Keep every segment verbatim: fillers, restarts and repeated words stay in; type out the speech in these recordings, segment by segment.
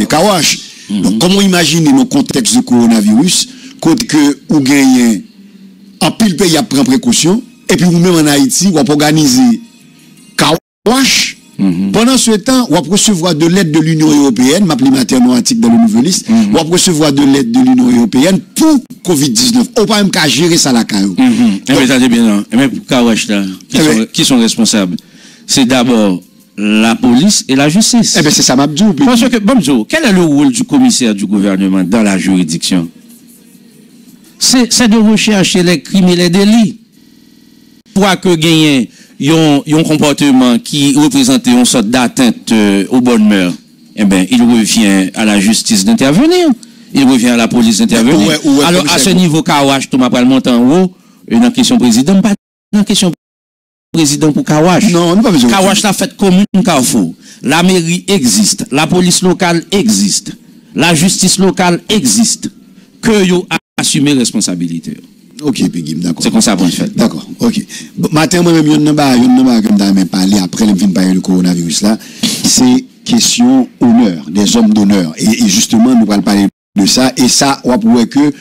kawash. Donc, comment imaginer dans le contexte du coronavirus, quand que vous gagnez en pile pays à prendre précaution, et puis vous-même en Haïti, vous organisez kawash. Mm-hmm. Pendant ce temps, on va recevoir de l'aide de l'Union européenne, ma materno antique dans le nouveau liste, mm-hmm. on va recevoir de l'aide de l'Union européenne pour covid dix-neuf. On ne peut pas même qu'à gérer ça la caillou. Mm-hmm. Eh bien, bien, non. Mais pour Kawash, là, qui, eh sont, ben, qui sont responsables? C'est d'abord la police et la justice. Eh bien, c'est ça, Mabdou. Parce que, Mabdou, quel est le rôle du commissaire du gouvernement dans la juridiction? C'est de rechercher les crimes et les délits. Pour que gagner un comportement qui représente une sorte d'atteinte euh, aux bonnes mœurs, eh bien, il revient à la justice d'intervenir. Il revient à la police d'intervenir. Ouais, ouais, alors, à ce niveau, Kawash, tout m'a pas le montant en haut, dans la question président, pas dans la question président pour Kawash. Non, non, pas besoin. Kawash l'a fait commune Carrefour. La mairie existe. La police locale existe. La justice locale existe. Que yo assumer responsabilité. Ok, Pegim, d'accord. C'est comme ça qu'on fait. D'accord, ok. Matin, moi-même, il y a un pas, il y a un pas, comme d'avant parlé, après, le film parler du coronavirus là, c'est question honneur, des hommes d'honneur. Et, et justement, nous allons parler de ça, et ça, on va pouvoir que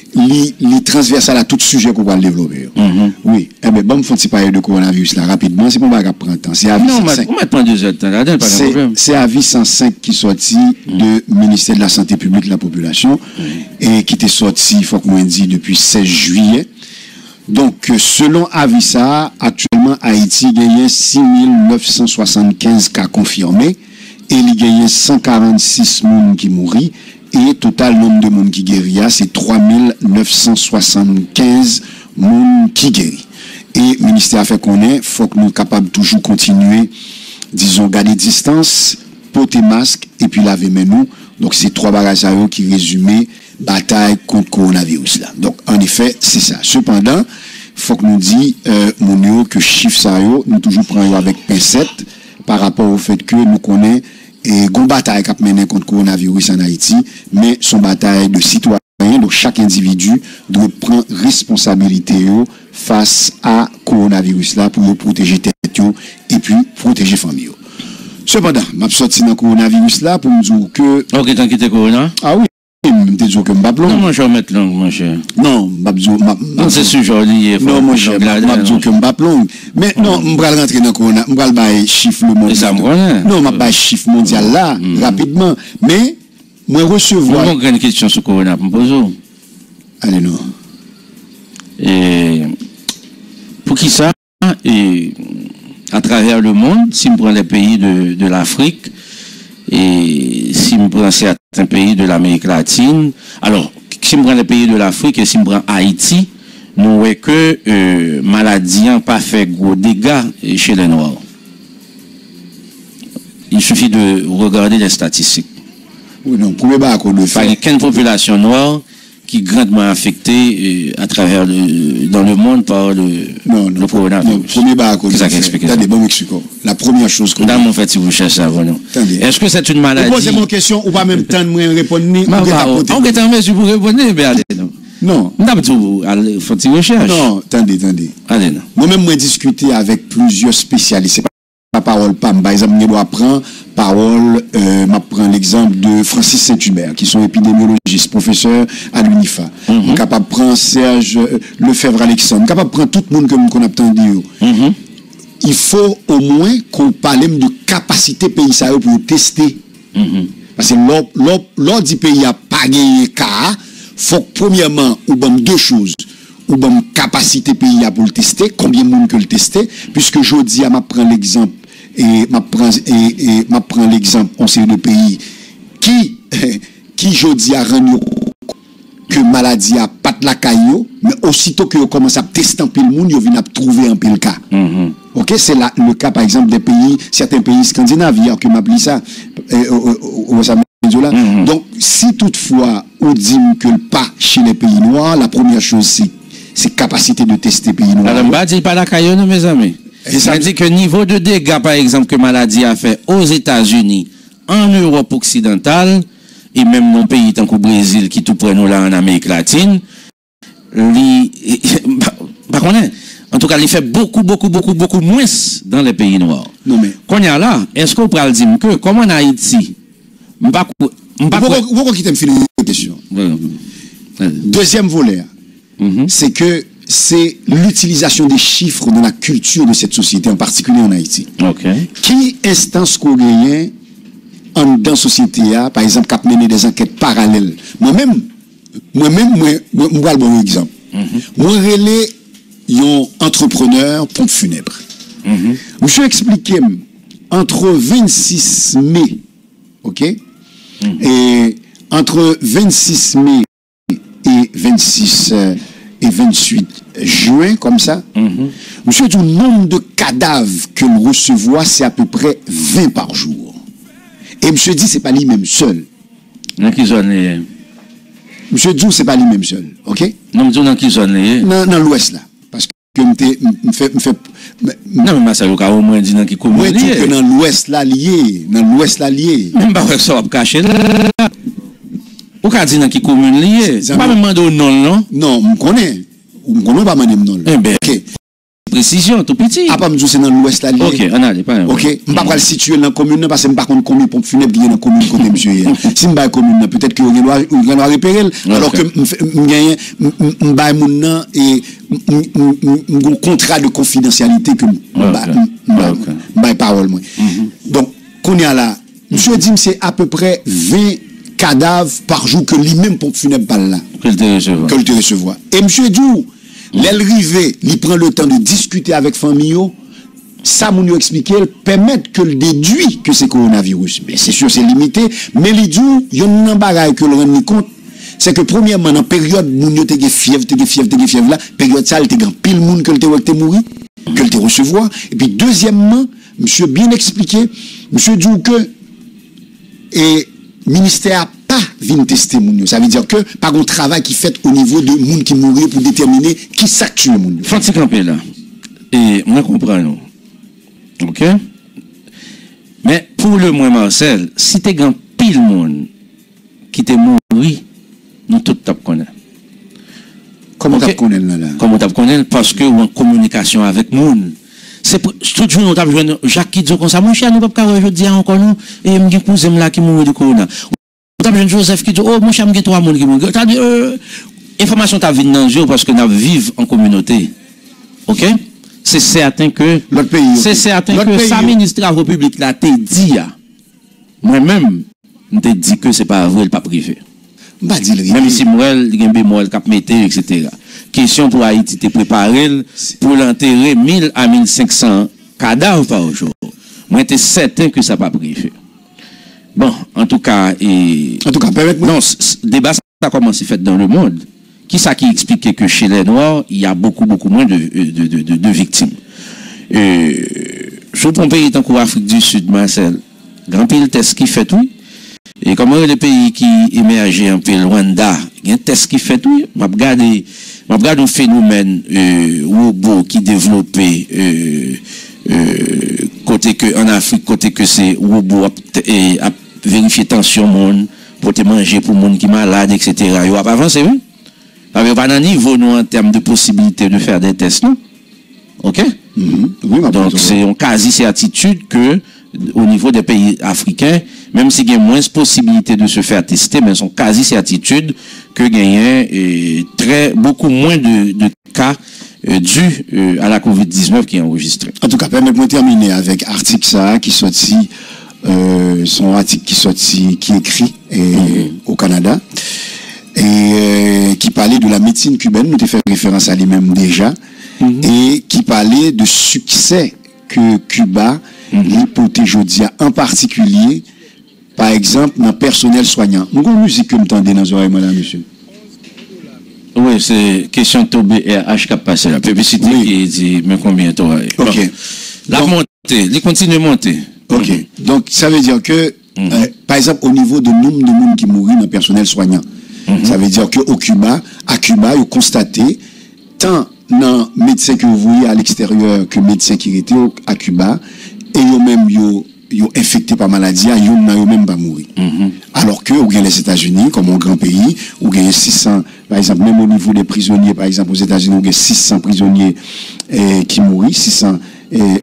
les transversales à tout sujet qu'on va développer. Mm-hmm. Oui. Eh bien, bon, il faut parler de coronavirus là, rapidement, c'est pour moi qu'on prend temps. C'est avis cent cinq. On va prendre deux heures de temps, là, pas de problème. C'est avis cent cinq qui sorti mm-hmm. de ministère de la Santé publique de la population, mm-hmm. et qui était sorti, il faut que moi dit, depuis seize juillet. Donc, selon avis ça, actuellement, Haïti gagne six mille neuf cent soixante-quinze cas confirmés, et il gagne cent quarante-six personnes qui mourent. Et total nombre de monde qui guérit, c'est trois mille neuf cent soixante-quinze monde qui guérit. Et le ministère fait qu'on est, faut que nous soyons capables de toujours continuer, disons, garder distance, porter masque, et puis laver mes nous. Donc, c'est trois bagages qui résument bataille contre le coronavirus là. Donc, en effet, c'est ça. Cependant, il faut que nous disions, euh, mon que chiffre ça, nous toujours prenons avec pincette par rapport au fait que nous connaissons et une bataille qui a mené contre le coronavirus en Haïti, mais son bataille de citoyens, donc chaque individu doit prendre responsabilité face à coronavirus là pour protéger tête et puis protéger famille. Cependant, je suis sorti dans le coronavirus là pour me dire que... Ok, t'as quitté corona? Ah oui. Je te dis que je ne Non, moi je vais mettre langue, mon cher. Non, non, c'est sûr, joli. Non, mon cher, je ne dis que je ne langue. Mais non, je vais rentrer dans le corona, je vais faire chiffre mondial. Non, je vais faire chiffre mondial là, rapidement. Mais, je vais recevoir. Je vais une question sur le corona, je me pose. Allez, non. Et pour qui ça, et à travers le monde, si je prends les pays de, de l'Afrique, et si je prends certains pays de l'Amérique latine, alors, si je prends les pays de l'Afrique et si je prends Haïti, nous voyons que euh, maladie n'a pas fait gros dégâts chez les Noirs. Il suffit de regarder les statistiques. Oui, non, premier bas de faire. Il y a qu'une population noire qui est grandement affectée euh, à travers le, dans le monde par le, non, le coronavirus. Non, premier bas de faire. Attendez, bon Mexico. La première chose que. Dans mon fait, si vous cherchez ça, non. Est-ce que c'est une maladie? Vous posez mon question ou pas même temps de me répondre ni. On est en mesure pour répondre, mais allez, non. Non. Il faut une recherche. Non, attendez, attendez. Allez, non. Moi-même, moi, discuter avec plusieurs spécialistes. Pas parole, pas, par exemple, je dois prendre parole, euh, je prends l'exemple de Francis Saint-Hubert, qui sont épidémiologistes, professeurs à l'UNIFA. Mm -hmm. Je suis capable de prendre Serge euh, Lefebvre-Alexandre. Je suis capable de prendre tout le monde que qu'on a entendu. Mm -hmm. Il faut au moins qu'on parle de capacité pays ça pour tester. Mm -hmm. Parce que l'autre du pays n'a pas gagné cas, il faut que, premièrement, ou bon deux choses. Ou bon capacité pays pour le tester, combien de monde que le tester, puisque je dis à m'apprendre l'exemple et m'apprendre et, et m'apprendre l'exemple on sait de pays qui qui je dis à rendre que maladie a pas de la caillou, mais aussitôt que vous commencez à tester un peu le monde, vous venez à trouver un peu le cas. Mm-hmm. Ok, c'est le cas par exemple des pays, certains pays scandinaves que m'appelle ça euh, au, au, au, là. Mm-hmm. Donc si toutefois on dit que le pas chez les pays noirs, la première chose c'est c'est capacité de tester pays noirs. Madame Ba dit pas la caillou, mes amis. Et ça veut dire que le niveau de dégâts, par exemple, que maladie a fait aux États-Unis, en Europe occidentale, et même dans pays tant qu'au Brésil, qui tout prennent là en Amérique latine, li, par contre, en tout cas, il fait beaucoup, beaucoup, beaucoup, beaucoup moins dans les pays noirs. Non mais. Qu'on y a là, est-ce qu'on peut dire que, comme en Haïti, Pourquoi qui t'aime finir la question? Deuxième volet, mm-hmm. c'est que c'est l'utilisation des chiffres dans la culture de cette société, en particulier en Haïti. Okay. Qui instance qu'on gagne en dans la société, par exemple, qui a mené des enquêtes parallèles. Moi-même, moi-même, moi, moi, moi, moi, bon exemple. Mm-hmm. Moi, relais un entrepreneur pompe funèbre. Mm-hmm. Je suis expliqué entre vingt-six mai, ok, mm-hmm. et entre vingt-six mai et vingt-six euh, et vingt-huit juin, comme ça, mm-hmm. monsieur, le nombre de cadavres que l'on recevoir, c'est à peu près vingt par jour. Et monsieur dit, c'est pas lui-même seul. Dans quelle zone? Monsieur Djou, c'est pas lui-même seul, ok? Non, dans quelle zone? Dans, dans l'ouest, là. Parce que me fait... Non, mais ça, au moins dit dans qui commune. Oui, que dans l'ouest, là, lié. Dans l'ouest, là, lié. Même pas ça va cacher là. Ou qu'a dit dans qui commune lié? Pas me demander au nom, non? Non, je connais. Je connais pas demander non. Eh bien, ok. Précision, tout petit. Ah, pas me dire c'est dans l'ouest là. Ok, on a pas. Ok, je ne vais pas le situer dans la commune parce que je ne sais pas combien de pompes funèbres dans la commune côté monsieur. Si je vais la commune, peut-être que vous allez repérer. Alors que je gagne et un contrat de confidentialité que je vais parole. Donc, qu'on est là, monsieur dit c'est à peu près vingt cadavres par jour que lui-même pompe funèbre par là. Que le te recevoir. Et monsieur dit, l'élrivé, il prend le temps de discuter avec famille, ça m'a expliqué, permet que le déduit que c'est coronavirus. Mais c'est sûr, c'est limité, mais il dit, il y a un bagage que le rend compte, c'est que premièrement, dans la période où il y a fièvre, il y a fièvre, il y a fièvre là, période ça, il y a pile monde que le te mourir, que le te recevoir. Et puis deuxièmement, monsieur bien expliqué, monsieur dit que, et ministère pas vient tester moun. Ça veut dire que pas un travail qui fait au niveau de moun qui mourir pour déterminer qui s'actue moun. Faut que camper là. Et on comprend nous. OK? Mais pour le moins Marcel, si tu grand pile monde qui t'est mort, nous tout t'a connaître. Comment okay? T'as connaître là, là? Comment t'as connaître parce que ou en communication avec moun. C'est tout jour nous t'a joué Jacques qui dit comme ça mon cher nous pas aujourd'hui dire encore nous et me cousin là qui mourir de corona. T'as vu Joseph qui dit oh mon cher me trois monde qui mourir. T'as dit euh information t'a vinn dans jeu parce que nous vivons en communauté. OK? C'est certain que l'autre pays c'est certain que sa ministre de la République là t'a dit moi-même t'ai dit que c'est pas vrai pas privé. Même si moi il y a un bémol cap mettre et cetera. Question pour Haïti te préparer pour l'enterrer mille à mille cinq cents cadavres par jour. Moi j'étais certain que ça pas privé. Bon, en tout cas et en tout cas permettez-moi non, débat ça a commencé fait dans le monde. Qui ça qui explique que chez les Noirs, il y a beaucoup beaucoup moins de de de, de, de victimes. Euh je prends pays tant qu'Afrique du Sud, Marcel. Grand pile test qui fait tout. Et comment les pays qui émergent un peu Rwanda, il y a un test qui fait tout. Je regarde je regarde un phénomène euh robot qui développé euh euh côté que en Afrique côté que c'est robot et à vérifier tension monde pour te manger pour monde qui malade et cetera. Il va pas avancer oui. Avec pas un niveau nous en termes de possibilité de faire des tests non. OK? Mm-hmm. Oui, donc c'est une quasi certitude que au niveau des pays africains, même s'il y a moins de possibilités de se faire tester, mais sont quasi certitude que gagner et très beaucoup moins de, de cas euh, dus euh, à la covid dix-neuf qui est enregistré. En tout cas, permettez-moi de terminer avec article ça qui sorti euh, son article qui sorti qui écrit et, mm-hmm. au Canada et euh, qui parlait de la médecine cubaine, nous t'ai fait référence à lui-même déjà, mm-hmm. et qui parlait de succès que Cuba mm-hmm. l'hypothèse en particulier, par exemple, dans le personnel soignant. Nous avons une musique que vous entendez dans les oreilles, madame, monsieur. Oui, c'est question de T B R H qui a passé la publicité oui. Qui dit, mais combien de temps? Ok. Bon. La donc, montée, les continue de monter. Ok. Mm-hmm. Donc, ça veut dire que, mm-hmm. euh, par exemple, au niveau du nombre de monde qui mourent dans le personnel soignant, mm-hmm. ça veut dire qu'au Cuba, à Cuba, ils ont constaté, tant dans les médecins que vous voyez à l'extérieur que les médecins qui étaient à Cuba, et eux même yo yo infecté par maladie, yo n'a même pas mourir. Mm-hmm. Alors que au les États-Unis comme un grand pays, où il y a six cents par exemple même au niveau des prisonniers par exemple aux États-Unis, il y a six cents prisonniers eh, qui mourent, six cents eh,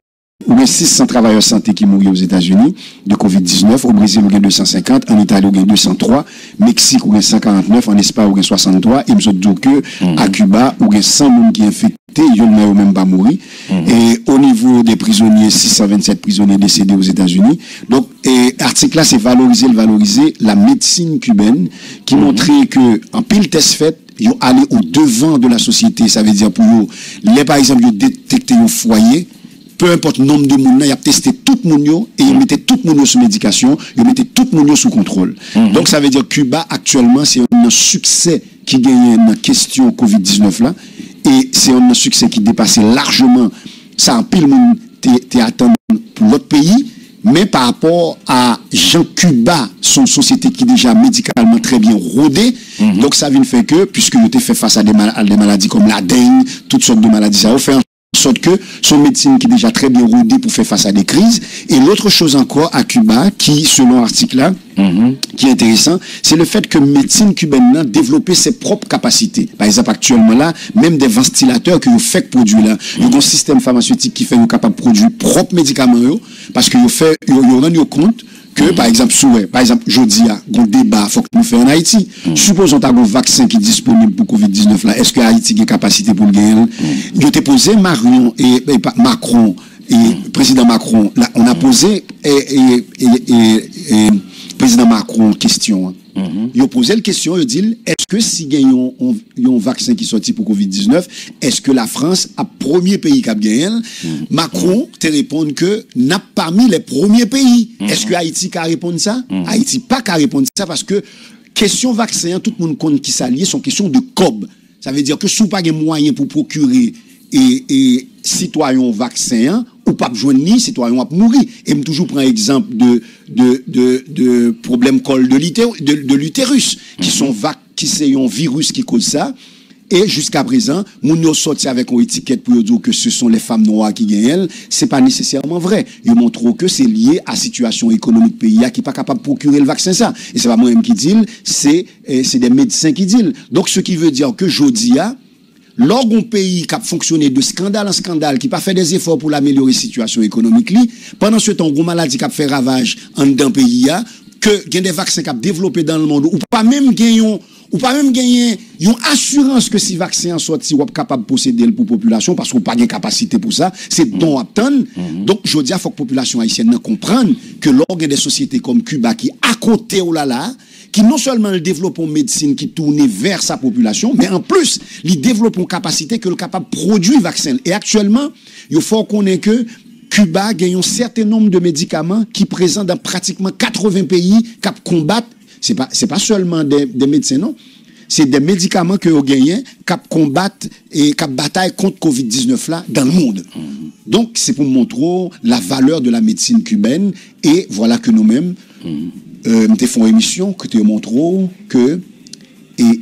ou bien six cents travailleurs santé qui mourent aux États-Unis de covid dix-neuf. Au Brésil, il y a deux cent cinquante. En Italie, il y a deux cent trois. Mexique, il y a cent quarante-neuf. En Espagne, il y a soixante-trois. Et je dis que mm-hmm. à Cuba, il y a cent personnes qui sont infectées. Il n'y a même pas mourir. Mm-hmm. Et au niveau des prisonniers, six cent vingt-sept prisonniers décédés aux États-Unis. Donc, l'article là, c'est valoriser, valoriser la médecine cubaine qui mm-hmm. montrait que, en pile test fait, ils ont allé au devant de la société. Ça veut dire pour eux, les, par exemple, ils ont détecté un foyer. Peu importe le nombre de monde, il a testé tout le monde et il mettait tout le monde sous médication, il mettait tout le monde sous contrôle. Mm-hmm. Donc ça veut dire que Cuba actuellement c'est un succès qui gagne dans la question covid dix-neuf là et c'est un succès qui dépassait largement ça en pile monde t'es attendu pour l'autre pays, mais par rapport à Jean Cuba, son société qui est déjà médicalement très bien rodée, mm-hmm. donc ça vient faire que puisque il était fait face à des, mal à des maladies comme la dengue, toutes sortes de maladies, ça a fait sorte que son médecine qui est déjà très bien rodée pour faire face à des crises. Et l'autre chose encore à Cuba, qui, selon l'article là, mm-hmm. qui est intéressant, c'est le fait que médecine cubaine a développé ses propres capacités. Par exemple, actuellement là, même des ventilateurs que vous faites produire là, il y a un système pharmaceutique qui fait nous capable de produire propres médicaments yo, parce que vous fait, vous rendez compte que, mm-hmm. par exemple, souhait, par exemple, jeudi, il y a un débat, faut que nous fassions en Haïti. Mm-hmm. Supposons que tu as un vaccin qui est disponible pour covid dix-neuf là. Est-ce que Haïti a capacité pour le gagner? Mm-hmm. Il a été posé Marion et, et Macron, et mm-hmm. président Macron, là, on a posé, et, et, et, et, et président Macron, question. Mm-hmm. Il a posé la question, il a dit, est-ce que si il y a un vaccin qui est sorti pour covid dix-neuf, est-ce que la France a premier pays qui a gagné? Mm-hmm. Macron te répond que n'a parmi les premiers pays. Mm-hmm. Est-ce que Haïti a répondu ça? Mm-hmm. Haïti pas qu'à répondre ça parce que question vaccin, tout le monde compte qui s'allie, sont question de C O B. Ça veut dire que si vous n'avez pas de moyens pour procurer et, et citoyens vaccin, ou pas besoin ni citoyens à mourir. Et me toujours prend exemple de de de de problème col de l'utérus, de, de l'utérus qui sont vac qui c'est un virus qui cause ça. Et jusqu'à présent, nous nous sorti avec une étiquette pour dire que ce sont les femmes noires qui gagnent. C'est pas nécessairement vrai. Ils montrent que c'est lié à la situation économique pays qui n'est pas capable de procurer le vaccin ça. Et c'est pas moi-même qui dis, c'est c'est des médecins qui disent. Donc ce qui veut dire que Jodia, lorsqu'un pays qui a fonctionné de scandale en scandale, qui n'a pas fait des efforts pour l'améliorer la situation économique, pendant ce temps, une maladie qui a fait ravage en d'un pays, que il y a des vaccins qui ont développé dans le monde, ou pas même gagner, ou pas même gagner une assurance que si vaccin sorti, si vous êtes capable de posséder pour la population, parce qu'on n'a pas de capacité pour ça, c'est don à obtenir. Mm-hmm. Donc, je dis, il faut que la population haïtienne comprenne que lorsqu'il y a des sociétés comme Cuba qui, à côté, oh là là, qui non seulement développe une médecine qui tourne vers sa population, mais en plus, il développe une capacité que le capable de produire vaccin. Et actuellement, il faut qu'on ait que Cuba gagne un certain nombre de médicaments qui présentent dans pratiquement quatre-vingts pays qui combattent. C'est pas, c'est pas seulement des, des médecins, non. C'est des médicaments que vous gagnez qui combattent et qui bataillent contre covid dix-neuf là dans le monde. Mm-hmm. Donc, c'est pour montrer la valeur de la médecine cubaine. Et voilà que nous-mêmes, mm-hmm. Euh, nous avons une émission qui te montre que et,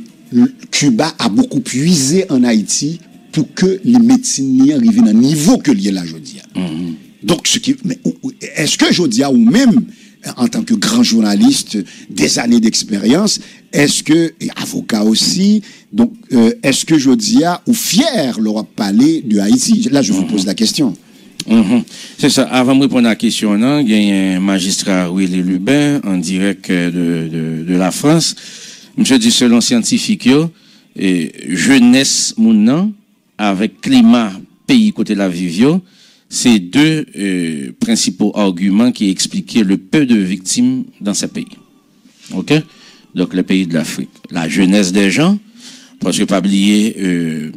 Cuba a beaucoup puisé en Haïti pour que les médecins arrivent à un niveau que l'il est là, aujourd'hui. Mm-hmm. Donc, ce qui, mais, est-ce que aujourd'hui, ou même en tant que grand journaliste, des années d'expérience, est-ce que, et avocat aussi, donc, euh, est-ce que aujourd'hui, ou fier l'Europe parler de Haïti? Là, je vous pose la question. Mm-hmm. C'est ça. Avant de répondre à la question, il y a un magistrat, Willy Lubin, en direct de, de, de la France. Monsieur dit, selon scientifique, et jeunesse moun avec climat pays côté la vivio, c'est deux euh, principaux arguments qui expliquaient le peu de victimes dans ces pays. OK? Donc, les pays de l'Afrique. La jeunesse des gens, parce que pas oublier, euh,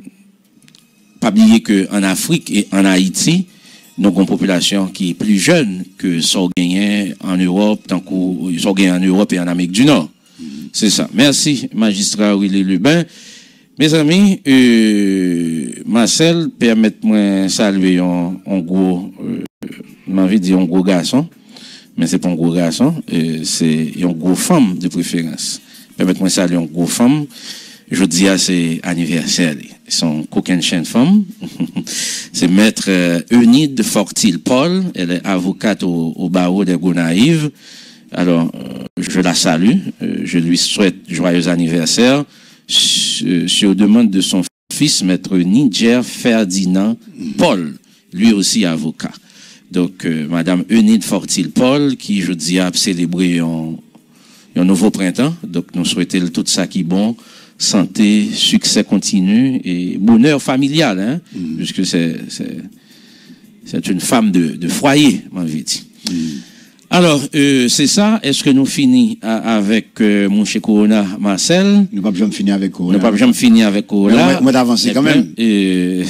pas oublier qu'en Afrique et en Haïti, nous avons une population qui est plus jeune que ce gagné en Europe, tant que ce gagné en Europe et en Amérique du Nord. C'est ça. Merci, magistrat Willy Lubin. Mes amis, euh, Marcel, permettez-moi de saluer un, un gros, euh, j'ai envie de dire un gros garçon, mais c'est pas un gros garçon, euh, c'est une gros femme de préférence. Permettez-moi de saluer une gros femme. Je dis à c'est anniversaire. Son coquin chaîne femme. C'est maître euh, Eunide Fortil-Paul. Elle est avocate au, au barreau des Gonaïves. Alors, euh, je la salue. Euh, je lui souhaite joyeux anniversaire sur, sur demande de son fils, maître Niger Ferdinand Paul. Lui aussi avocat. Donc, euh, Madame Eunide Fortil-Paul, qui, je dis, a célébré un, un nouveau printemps. Donc, nous souhaitons tout ça qui est bon, santé, succès continu et bonheur familial, hein, mm. puisque c'est, c'est, c'est une femme de, de foyer, m'en dit. Mm. Alors, euh, c'est ça. Est-ce que nous finissons avec euh, mon cher Corona Marcel? Nous ne pouvons jamais finir avec Corona. Nous ne pouvons jamais finir avec Corona. On va avancer quand même. Et...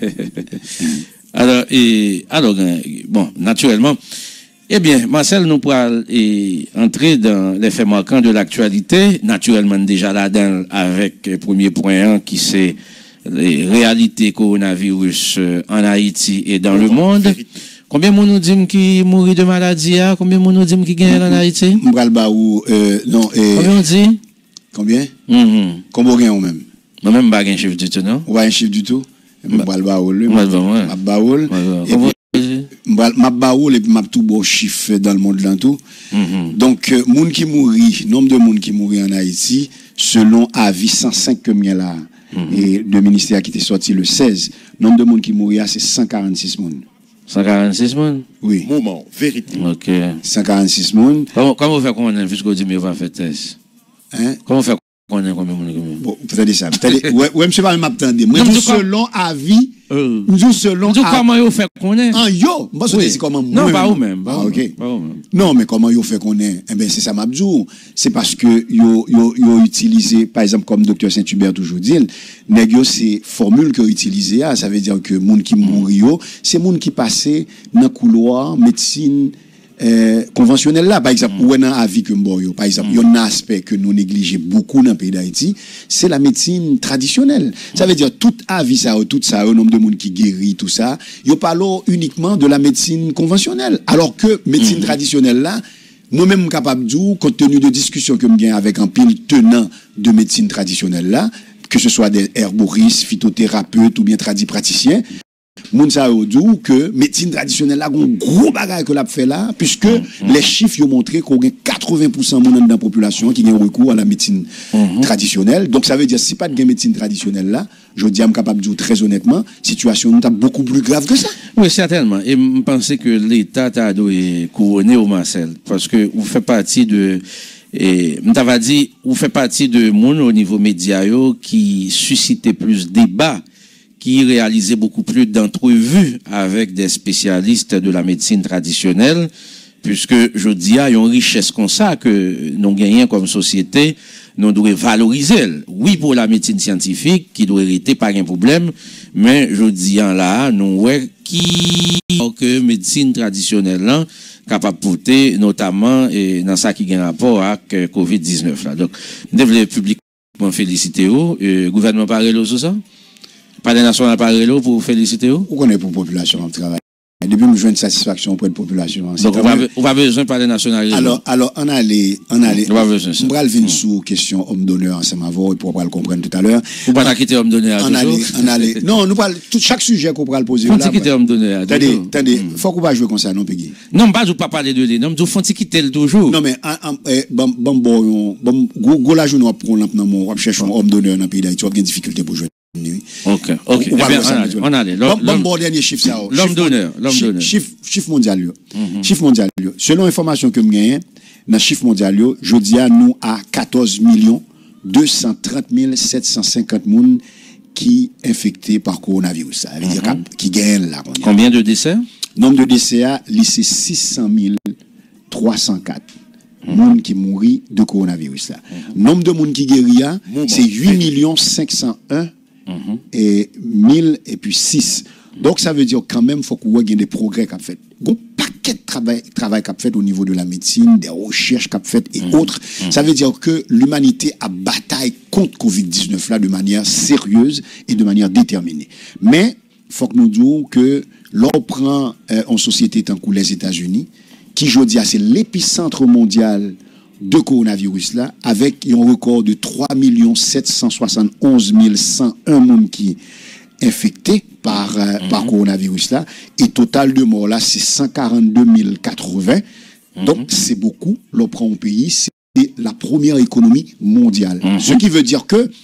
alors, et, alors, bon, naturellement, eh bien, Marcel nous pourra entrer dans les faits marquants de l'actualité. Naturellement, déjà là-dedans, avec le premier point qui c'est les réalités coronavirus en Haïti et dans le monde. Combien de gens nous disent qui mourent de maladie? Combien de gens nous disent qui gagnent en Haïti? Mbralbaou, euh, non, euh, combien on dit? Combien? Mm-hmm. Combien on gagne même? Moi-même, je n'ai pas un chiffre du tout, non? Ou pas un chiffre du tout? Mbralbaou, le. Mbralbaou, Mbralbaou, et puis m'a tout beau chiffre dans le monde là tout. Donc, euh, moun qui mourit, nombre de monde qui mourit en Haïti, selon avis cent cinq que m'y là, et le ministère qui était sorti le seize, nombre de monde qui mourit, c'est cent quarante-six monde. cent quarante-six monde? Oui. Moment, vérité. Ok. cent quarante-six monde. Comment, comment vous faites qu'on ait, puisqu'on dit, mais on va faire test? Hein? Comment vous faites qu'on ait combien de monde? Bon, vous faites ça. Ouais, ouais, monsieur, pas m'attendez. Moi, selon avis, euh, nous selon avis. Comment vous faites qu'on ait? Ah, yo! Moi, je dis comment non, pas vous même. Ah, ok. Pas vous même. Non, mais comment vous fait qu'on ait? Eh bien, c'est ça, m'abdou. C'est parce que yo, yo, yo utilisé, par exemple, comme docteur Saint-Hubert toujours dit, négio, c'est formule que utilisé, ça veut dire que moun qui mourit, c'est moun qui passait dans le couloir, médecine, Euh, conventionnel là, par exemple, mm. ou un avis que m'boyo, par exemple, il mm. y a un aspect que nous négligeons beaucoup dans le pays d'Haïti, c'est la médecine traditionnelle. Mm. Ça veut dire tout avis ça, tout ça, au nombre de monde qui guérit, tout ça, yo parle uniquement de la médecine conventionnelle, alors que médecine mm. traditionnelle là, moi-même capable de dire, compte tenu de discussions que me gagne avec un pile tenant de médecine traditionnelle là, que ce soit des herboristes, phytothérapeutes ou bien tradipraticiens, moun sa yo dou que médecine traditionnelle là gon gros bagage que l'a fait là puisque mm-hmm. les chiffres ont montré qu'on a quatre-vingts pour cent moun dans la population qui ont recours à la médecine mm-hmm. traditionnelle. Donc ça veut dire si pas de médecine traditionnelle là, je dis am capable de dire très honnêtement, situation nous beaucoup plus grave que ça. Oui, certainement. Et je pense que l'état a dû couronner au Marcel parce que vous faites partie de et m'tava dit vous faites partie de moun au niveau média yo qui suscitait plus débat, qui réalisait beaucoup plus d'entrevues avec des spécialistes de la médecine traditionnelle, puisque je dis, il y a une richesse comme ça que nous gagnons comme société, nous devons valoriser. Oui, pour la médecine scientifique, qui doit hériter pas un problème, mais je dis là, nous voyons qui que médecine traditionnelle là, capable de porter, notamment et dans ça qui a un rapport avec covid dix-neuf là. Donc, nous devons publiquement féliciter vous, le gouvernement parle sur ça. Palais national parlé là pour féliciter vous? Vous connaissez pour la population en travail. Depuis nous jouons une satisfaction pour la population. Donc on va besoin de parler national. Alors alors on allait on allait. On va besoin ça. On va venir sur question homme d'honneur ensemble avant et pour pouvoir le comprendre tout à l'heure. Vous pas quitter homme d'honneur. On allait on allait. Non, nous parle tout chaque sujet qu'on pourra le poser là. Faut quitter homme d'honneur. Attendez, attendez, faut qu'on va jouer comme ça non Peggy. Non, pas pas parler de lui. Non, faut quitter toujours. Non mais bon bon bon bon go la journée on prend dans mon on cherche un homme d'honneur dans le pays d'Haïti, on a des difficultés pour jouer. Ok, ok. On, on, bien, on, on allait. Bon, bon dernier chiffre ça. L'homme d'honneur, l'homme d'honneur. Chiffre, chiffre mondial. Mm-hmm. Chiffre mondial. Selon l'information que nous gagnons, dans le chiffre mondial, je dis à nous à quatorze millions deux cent trente mille sept cent cinquante personnes qui infectés par coronavirus. Ça veut dire mm-hmm. qui gagnent là. Combien de décès? Nombre de décès, c'est six cent mille trois cent quatre. Mm-hmm. Monde qui mourit de coronavirus là. Mm-hmm. Nombre de monde qui guérit, c'est huit millions cinq cent un. Mm-hmm. Et mille et puis six. Donc ça veut dire quand même faut qu'on ait des progrès qu'a fait. Un paquet de travail travail qu'a fait au niveau de la médecine, des recherches qu'a fait et mm-hmm. autres. Mm-hmm. Ça veut dire que l'humanité a bataille contre covid dix-neuf là de manière sérieuse et de manière déterminée. Mais faut que nous disions que l'on prend euh, en société tant que les États-Unis qui je dis c'est l'épicentre mondial de coronavirus là, avec un record de trois millions sept cent soixante et onze mille cent un monde qui est infecté par, euh, mm-hmm. par coronavirus là, et total de morts là, c'est cent quarante-deux mille quatre-vingts. Mm-hmm. Donc, c'est beaucoup. L'on prend au pays, c'est la première économie mondiale. Mm-hmm. Ce qui veut dire que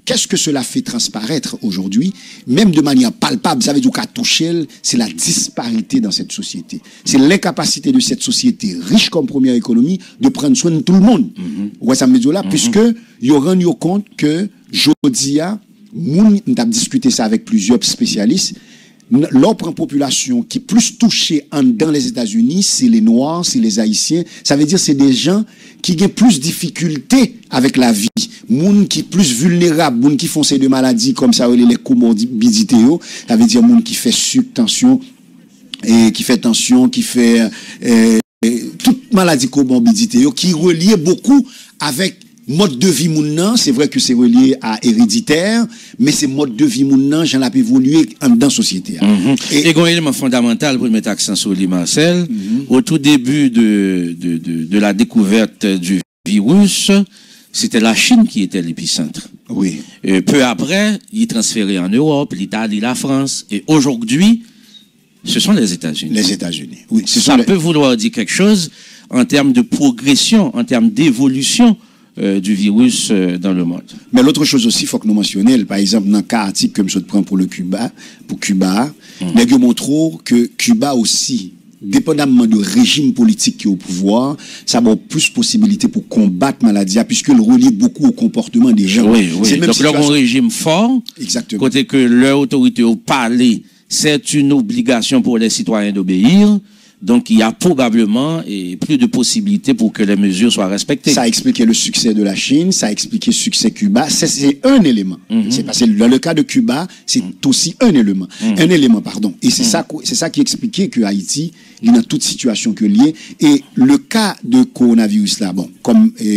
qu'est-ce que cela fait transparaître aujourd'hui, même de manière palpable, ça veut dire qu'à toucher, c'est la disparité dans cette société. C'est l'incapacité de cette société riche comme première économie de prendre soin de tout le monde. Mm-hmm. Ouais, ça me dit là, mm-hmm. puisque ils rendent compte que Jodia, nous avons discuté ça avec plusieurs spécialistes. L'autre population qui est plus touchée en, dans les États-Unis, c'est les Noirs, c'est les Haïtiens. Ça veut dire c'est des gens qui ont plus de difficultés avec la vie. Moun qui plus vulnérables, moun qui font ces deux maladies comme ça, les comorbidités, ça veut dire moun qui fait subtension, et qui fait tension, qui fait euh, toute maladie comorbidité, qui relie beaucoup avec mode de vie moun. C'est vrai que c'est relié à héréditaire, mais c'est mode de vie moun, j'en ai évolué dans la société. Mm-hmm. Et, et un élément fondamental pour mettre accent sur lui, Marcel, mm-hmm. au tout début de, de, de, de la découverte du virus, c'était la Chine qui était l'épicentre. Oui. Et peu après, il est transféré en Europe, l'Italie, la France, et aujourd'hui, ce sont les États-Unis. Les États-Unis, oui. Ce Ça peut les... vouloir dire quelque chose en termes de progression, en termes d'évolution Euh, du virus euh, dans le monde. Mais l'autre chose aussi, il faut que nous mentionnions, par exemple, dans le cas article que je prends pour le Cuba, pour Cuba, mm-hmm. nous montrons que Cuba aussi, dépendamment du régime politique qui est au pouvoir, ça a plus de possibilités pour combattre la maladie, puisqu'il relie beaucoup au comportement des gens. Oui, oui. Donc, situation... leur régime fort, exactement. Côté que leur autorité au parler, c'est une obligation pour les citoyens d'obéir. Donc, il y a probablement et plus de possibilités pour que les mesures soient respectées. Ça a expliqué le succès de la Chine, ça a expliqué le succès Cuba. C'est, c'est un élément. Mm-hmm. C'est parce que dans le cas de Cuba, c'est mm-hmm. aussi un élément. Mm-hmm. Un élément, pardon. Et c'est, mm-hmm. ça, c'est ça qui expliquait que Haïti, il est dans toute situation que liée. Et le cas de coronavirus là, bon, comme... Eh,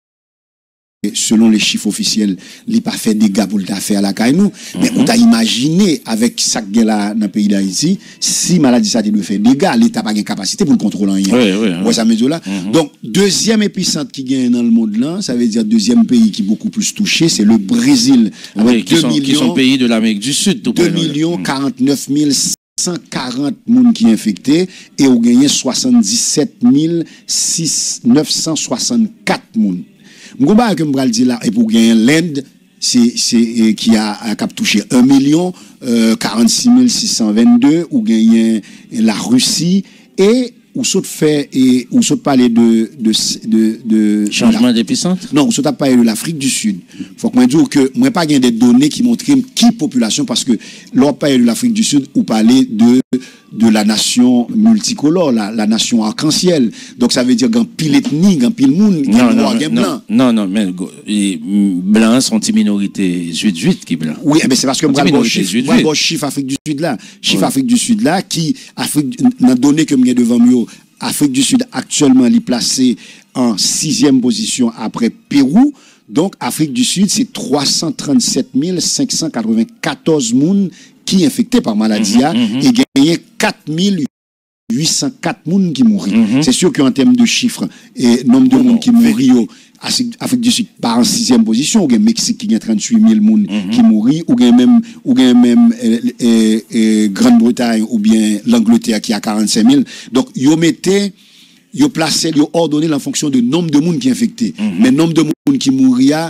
selon les chiffres officiels, il n'a pas fait des dégâts pour le faire à la caille nous. Mm-hmm. Mais on t'a imaginé avec ça qu'il y a là dans le pays d'Haïti, si maladie ça devait faire des dégâts, l'État n'a pas de capacité pour le contrôler en rien. Oui, oui, oui. Ouais, ça me dit là. Mm-hmm. Donc, deuxième épicentre qui gagne dans le monde là, ça veut dire deuxième pays qui est beaucoup plus touché, c'est le Brésil. Avec oui, qui, sont, millions, qui sont pays de l'Amérique du Sud. deux millions quarante-neuf mille cent quarante personnes qui sont infectés et on gagne soixante-dix-sept mille neuf cent soixante-quatre personnes. M'gomba que m'bral dit là et pour gagner l'Inde c'est c'est qui a, a touché un million quarante-six mille six cent vingt-deux ou gagner la Russie et ou saute fait et ou saute parler de de de, de changement d'épicentre. Non, ou saute parler de l'Afrique du Sud. Faut que moi dire que moi pas gain des données qui montrent qui population parce que l'on parle de l'Afrique du Sud ou parler de de la nation multicolore, la, la nation arc-en-ciel. Donc ça veut dire qu'un pile ethnie, qu'un pile monde, qui non, est noir, non, blanc. Non, non, mais les blancs sont une minorité juive qui blanc. Oui, mais c'est parce que moi, bon chiffre, moi, bon chiffre Afrique du Sud là, chiffre oui. Afrique du Sud là, qui, Afrique, n'a donné que moi devant moi, Afrique du Sud actuellement, il est placé en sixième position après Pérou. Donc, Afrique du Sud, c'est trois cent trente-sept mille cinq cent quatre-vingt-quatorze personnes qui sont infectés par maladie mm-hmm, mm-hmm. et gagné quatre mille huit cent quatre personnes qui mourent. Mm-hmm. C'est sûr qu'en termes de chiffres et nombre de monde qui mourent, Afrique du Sud part en sixième position, ou bien Mexique qui gagne trente-huit mille personnes mm-hmm. qui mourent, ou bien même, ou bien même euh, euh, euh, Grande-Bretagne, ou bien l'Angleterre qui a quarante-cinq mille. Donc, ils mettaient yo placé, yo ordonné en fonction de nombre de monde qui est infecté. Mm-hmm. Mais nombre de monde qui mourir,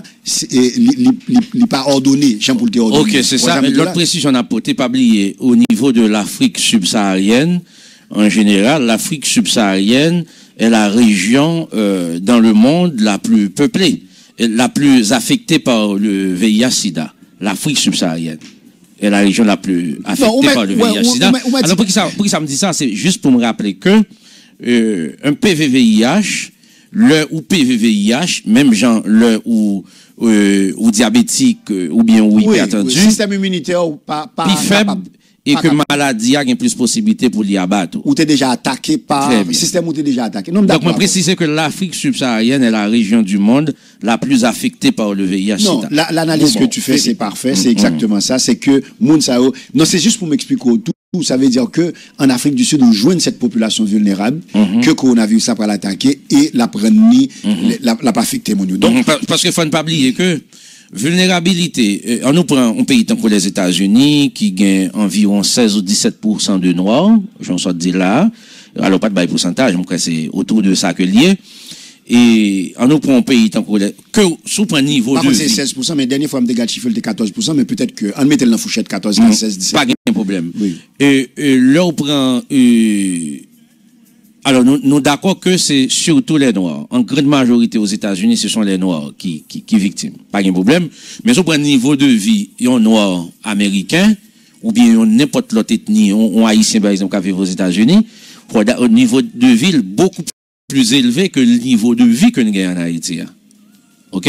il pas ordonné, Jean pour le ordonné. OK, c'est ça. Mais l'autre précision on a porté pas oublier au niveau de l'Afrique subsaharienne en général, l'Afrique subsaharienne est la région euh, dans le monde la plus peuplée, la plus affectée par le V I H/SIDA. L'Afrique subsaharienne est la région la plus affectée non, met, par le V I H/SIDA. Alors pour qui ça, pour qui ça me dit ça, c'est juste pour me rappeler que Euh, un P V V I H, le ou P V V I H, même genre le ou euh, ou diabétique euh, ou bien ou hypertendu, oui, système immunitaire ou pas pas plus faible pas, et pas que capable. Maladie a plus possibilité pour l'y abattre. Ou t'es déjà attaqué par le système où t'es déjà attaqué. Non, donc moi préciser que l'Afrique subsaharienne est la région du monde la plus affectée par le V I H. Non, la, l'analyse bon, que tu fais c'est parfait, mm-hmm. c'est exactement ça, c'est que monde ça non, c'est juste pour m'expliquer tout. Ça veut dire que en Afrique du Sud, on joigne cette population vulnérable, mm-hmm. que coronavirus après l'attaquer et la prendre ni mm-hmm. la, la pas affecter mon donc mm-hmm. parce qu'il faut ne pas oublier que vulnérabilité, on nous prend un pays tant que les États-Unis qui gagne environ seize ou dix-sept pour cent de noirs, j'en sorte dire là, alors pas de bail pourcentage, donc c'est autour de ça que lié. et on nous prend un pays tant que sous un niveau par de c'est vie. seize pour cent, mais dernière fois, je me chiffre de quatorze pour cent, mais peut-être qu'on mettait dans la fourchette quatorze, seize, dix-sept. Pas de problème. Oui. Et, et là, on prend. Euh, alors, nous, nous d'accord que c'est surtout les Noirs. En grande majorité aux États-Unis, ce sont les Noirs qui, qui, qui victimes. Pas de problème. Mais si on prend le niveau de vie, il y a un Noir américain, ou bien n'importe l'autre ethnie, un Haïtien, par exemple, qui vit aux États-Unis, pour un niveau de vie beaucoup plus élevé que le niveau de vie que nous avons en Haïti. OK?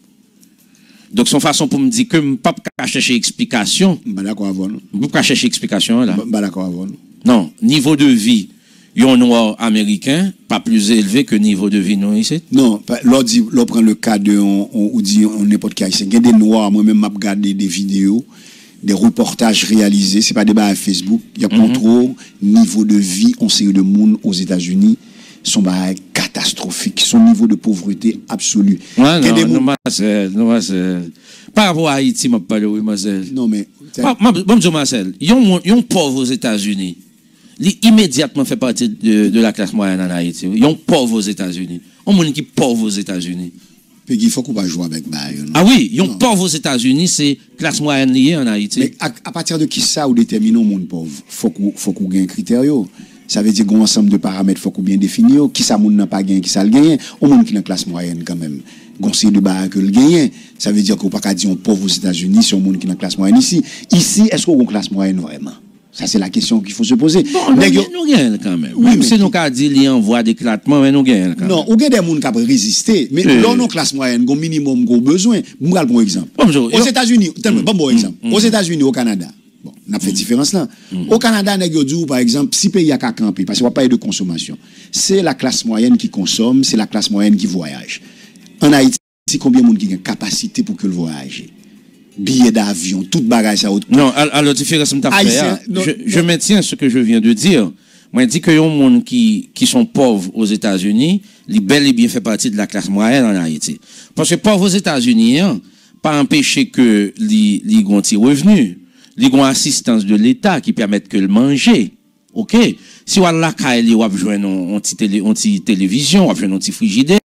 Donc, son façon pour me dire que je ne peux pas chercher explication. Je ne d'accord avec vous. Je ne peux pas chercher explication là. Je ne d'accord avec vous. Non, niveau de vie, il y a un Noir américain, pas plus élevé que niveau de vie nous ici. Non, l'on prend le cas de, on, on, on dit, on n'importe qui haïtien. Il y a des Noirs, moi-même, je regarde des vidéos, des reportages réalisés, c'est pas des débat à Facebook. Il y a contrôle, niveau de vie, on sait de monde aux États-Unis, sont catastrophiques, son niveau de pauvreté absolu. Ouais, non, non, Marcel, non, Marcel. Par rapport à Haïti, je parle, oui, Marcel. Non, mais. Bon, Marcel, il y a un pauvre aux États-Unis. Il immédiatement fait partie de, de la classe moyenne en Haïti. Il y a un pauvre aux États-Unis. Un monde qui est pauvre aux États-Unis. Il faut qu'on pas jouer avec Bayern. Ah oui, il y a un pauvre aux États-Unis, c'est classe moyenne liée en Haïti. Mais à, à partir de qui ça ou déterminer un monde pauvre? Faut qu'on faut qu'on gagne un critère. Ça veut dire qu'on ensemble de paramètres faut qu'on bien définir. Qui ça monde n'a pas gagné, qui ça le gagne? Un monde qui est dans classe moyenne quand même. Conseil de barre que le gagne. Ça veut dire qu'on pas qu'à dire un pauvre aux États-Unis, c'est un monde qui est dans classe moyenne ici. Ici, est-ce qu'on a une classe moyenne vraiment? Ça, c'est la question qu'il faut se poser. Bon, nous, yo... nous gagnons quand même. Oui, même si nous avons dit qu'il y a une voie d'éclatement, mais nous gagnons quand même. Non, on gagne des gens qui peuvent résister. Mais euh... là, nos classes moyennes, un minimum, un besoin. Je vais bon exemple. Bonjour, aux yo... États-Unis, tellement, bon, bon exemple. Mm, mm. Aux États-Unis, au Canada. Bon, on a fait mm. différence là. Mm. Au Canada, on a dit, par exemple, si pays a qu'à camper, parce qu'on va pas de consommation, c'est la classe moyenne qui consomme, c'est la classe moyenne qui voyage. En Haïti, combien de monde qui a une capacité pour que le voyage? Billets d'avion, toute bagage à autre. Non, alors, différence, je, je, je maintiens ce que je viens de dire. Moi, je dis que y a des gens qui, qui sont pauvres aux États-Unis, ils bel et bien fait partie de la classe moyenne en Haïti. Parce que pauvres aux États-Unis, hein, pas empêcher que les, les ont des revenus, les ont assistance de l'État qui permettent que le manger. OK? Si on a la caille, on a besoin d'une télé, télévision, on a besoin d'un petit frigidaire.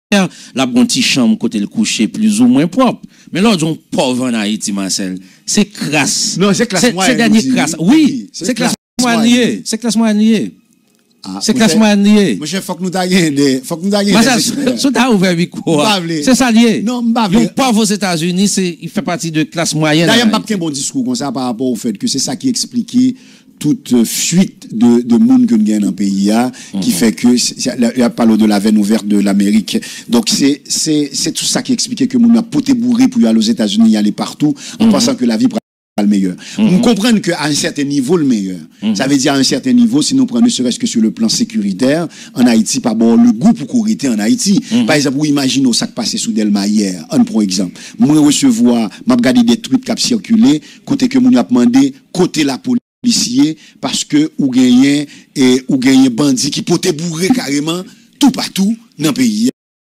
La bonne petite chambre côté le coucher plus ou moins propre. Mais là, on pauvre en Haïti, Marcel. C'est crasse. Non, c'est classe moyenne. C'est dernier crasse. Oui, c'est classe moyenne liée. C'est classe moyenne liée. C'est classe moyenne liée. Monsieur, faut que nous t'aguions. Faut que nous t'aguions. Marcel, ça t'a ouvert micro. C'est ça lié. Non, m'bavle. Les pauvres aux États-Unis, c'est, il fait partie de classe moyenne. D'ailleurs, m'pas qu'un bon discours comme ça par rapport au fait que c'est ça qui expliquait toute fuite de, de monde que nous gagnons dans le pays, hein, mm-hmm. qui fait que, il y a pas de la veine ouverte de l'Amérique. Donc, c'est, c'est, c'est tout ça qui expliquait que nous a poté bourré pour y aller aux États-Unis, y aller partout, en mm-hmm. pensant que la vie pas le meilleur. Mm-hmm. Nous comprenons qu'à un certain niveau, le meilleur. Mm-hmm. Ça veut dire à un certain niveau, si nous prenons ne serait-ce que sur le plan sécuritaire, en Haïti, par bon, le goût pour courir en Haïti. Mm-hmm. Par exemple, vous imaginez ça qui passait sous Delma hier, un pour exemple. Moi, recevoir, m'a regardé des tweets qui ont circulé, côté que nous a demandé, côté la police, parce que ou gagnent et ou gagnent bandits qui potaient bourrer carrément tout partout dans le pays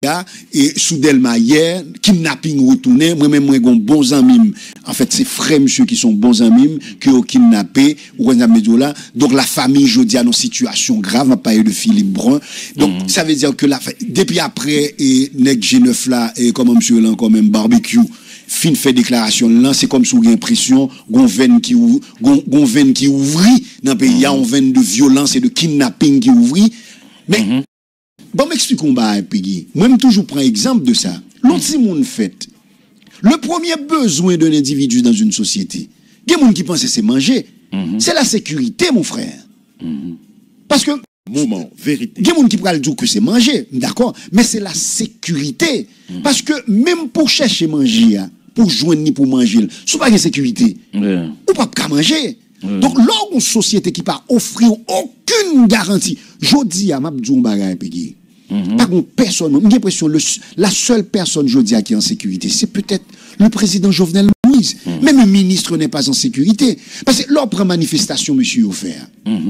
et sous Delma hier kidnapping retourné moi même moi gon bons amis en fait c'est frères monsieur qui sont bons amis qui ont kidnappé ou là donc la famille je dis à nos situations graves m'a parlé de Philippe Brun donc mm-hmm. ça veut dire que la depuis après et nèg G neuf là et comme monsieur là quand même barbecue fin fait déclaration là c'est comme si vous avez l'impression gon veine qui ou gon veine qui ouvrit dans le pays il y a une veine de violence et de kidnapping qui ouvrit mais mm-hmm. bon m'explique on ba Peggy moi même toujours prends exemple de ça l'autre si monde fait le premier besoin d'un individu dans une société il y a monde qui pense c'est manger mm-hmm. c'est la sécurité mon frère mm-hmm. parce que moment vérité il y a monde qui parle dire que c'est manger d'accord mais c'est la sécurité mm-hmm. parce que même pour chercher manger pour joindre ni pour manger sous pas de sécurité yeah. ou pas qu'à manger yeah. donc là une société qui pas offrir aucune garantie jodi a m'a dit un bagay Peggy mm-hmm. pas une personne j'ai l'impression la seule personne jodi a qui est en sécurité c'est peut-être le président Jovenel Moïse mm-hmm. même le ministre n'est pas en sécurité parce que leur prend manifestation monsieur offert mm-hmm.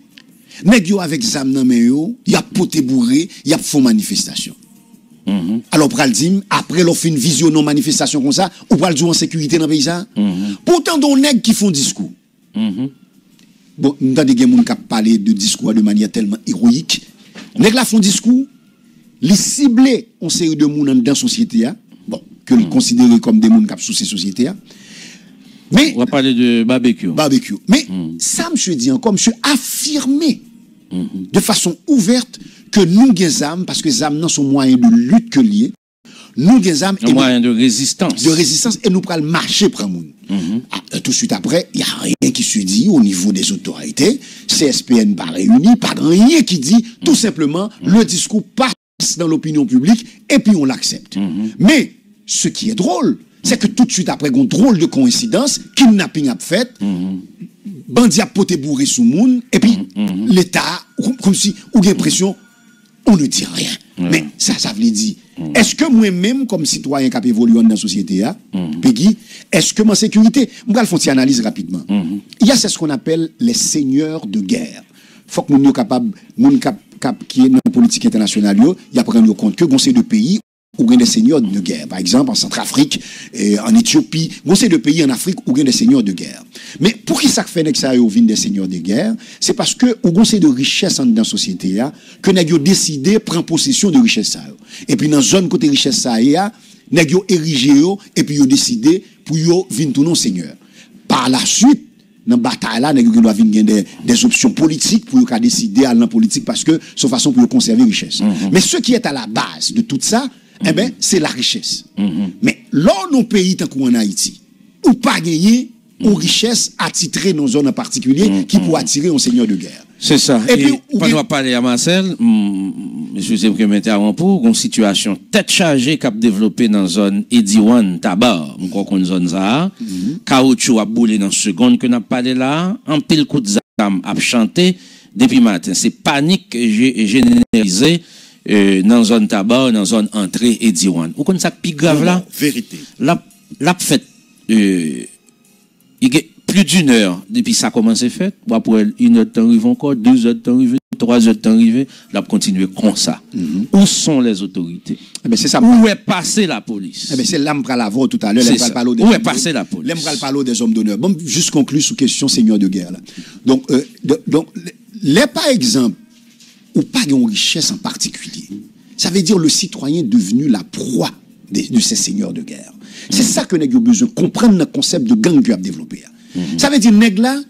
nèg yo avec zam nan men yo y a poté bourré y a font manifestation. Mm-hmm. Alors pral dim après l'on fait une vision non manifestation comme ça ou pral jouer en sécurité dans pays ça. Mm-hmm. Pourtant don nèg qui font discours. Mm-hmm. Bon, nous avons des gens qui parlent de discours de manière tellement héroïque. Nèg la font discours les cibler on série de monde dans la société, bon, que le considérer comme des monde qui sous ces sociétés. Mais, on va parler de barbecue. Barbecue. Mais mm. ça, monsieur dit encore, monsieur affirmé mm-hmm. de façon ouverte que nous, les âmes, parce que les âmes sont moyens de lutte que liés, nous, les âmes, un moyen de résistance. De résistance, et nous prenons marcher pour le monde. Mm-hmm. Tout de suite après, il n'y a rien qui se dit au niveau des autorités. C S P N pas réuni, pas rien qui dit, mm-hmm. tout simplement, mm-hmm. le discours passe dans l'opinion publique et puis on l'accepte. Mm-hmm. Mais ce qui est drôle, c'est que tout de suite après, une drôle de coïncidence, kidnapping a fait, mm-hmm. bandit a poté bourré sous monde, et puis mm-hmm. l'État, comme si, ou l'impression, on ne dit rien. Mm-hmm. Mais ça, ça veut dire, mm-hmm. est-ce que moi-même, comme citoyen qui a évolué dans la société, mm-hmm. Peggy, est-ce que ma sécurité, je vais faire une analyse rapidement. Mm-hmm. Il y a ce qu'on appelle les seigneurs de guerre. Il faut que nous soyons capables, nous cap, cap, qui est dans la politique internationale, il y a prendre compte que conseil de pays où il y a des seigneurs de guerre. Par exemple, en Centrafrique, et en Éthiopie, il y a des pays en Afrique où il y a des seigneurs de guerre. Mais pour qui ça fait que ça ait des seigneurs de guerre, c'est parce que il y a de richesse dans la société, que nous avons décidé de prendre possession de richesse. Et puis dans la zone côté richesse, nous avons érigé et puis nous avons décidé pour venir tout nos seigneurs. Par la suite, dans la bataille là, nous doit venir des, des options politiques pour nous décider à la politique parce que c'est une façon pour conserver richesse. Mm-hmm. Mais ce qui est à la base de tout ça, mm-hmm. eh ben, c'est la richesse. Mm-hmm. Mais lors de nos pays, tant qu'en Haïti, ou pas gagner une richesse attitrée dans une zone en particulier mm-hmm. qui peut attirer un seigneur de guerre. C'est ça. Et, et puis, quand on va parler à Marcel, je sais que m'interromps pour une situation tête chargée qui a développé dans la zone Ediwan, Tabar, je crois qu'on zone ça, caoutchouc a boulé dans seconde que n'a parlé là, en pile coup de zam a chanté depuis matin. C'est panique généralisée euh, dans la zone Tabar, dans la zone entrée Ediwan. Vous connaissez ça plus grave là? Vérité. La, la fête, euh, il y a plus d'une heure depuis ça a commencé fait, après une heure de temps arrive encore, deux heures de temps arrive, trois heures de temps arrive, là continuer comme ça. Mm-hmm. Où sont les autorités? Eh ben c'est ça. Où est passée la police? Eh ben c'est là que la voix tout à l'heure. Où est passée la police? Là me parler des hommes d'honneur. Bon, juste conclure sur question seigneur de guerre là. Donc euh, de, donc les par exemple ou pas une richesse en particulier. Ça veut dire le citoyen devenu la proie de, de ces seigneurs de guerre. Mm-hmm. C'est ça que nous avons besoin de comprendre le concept de gang que a développé. Mm-hmm. Ça veut dire, nèg là,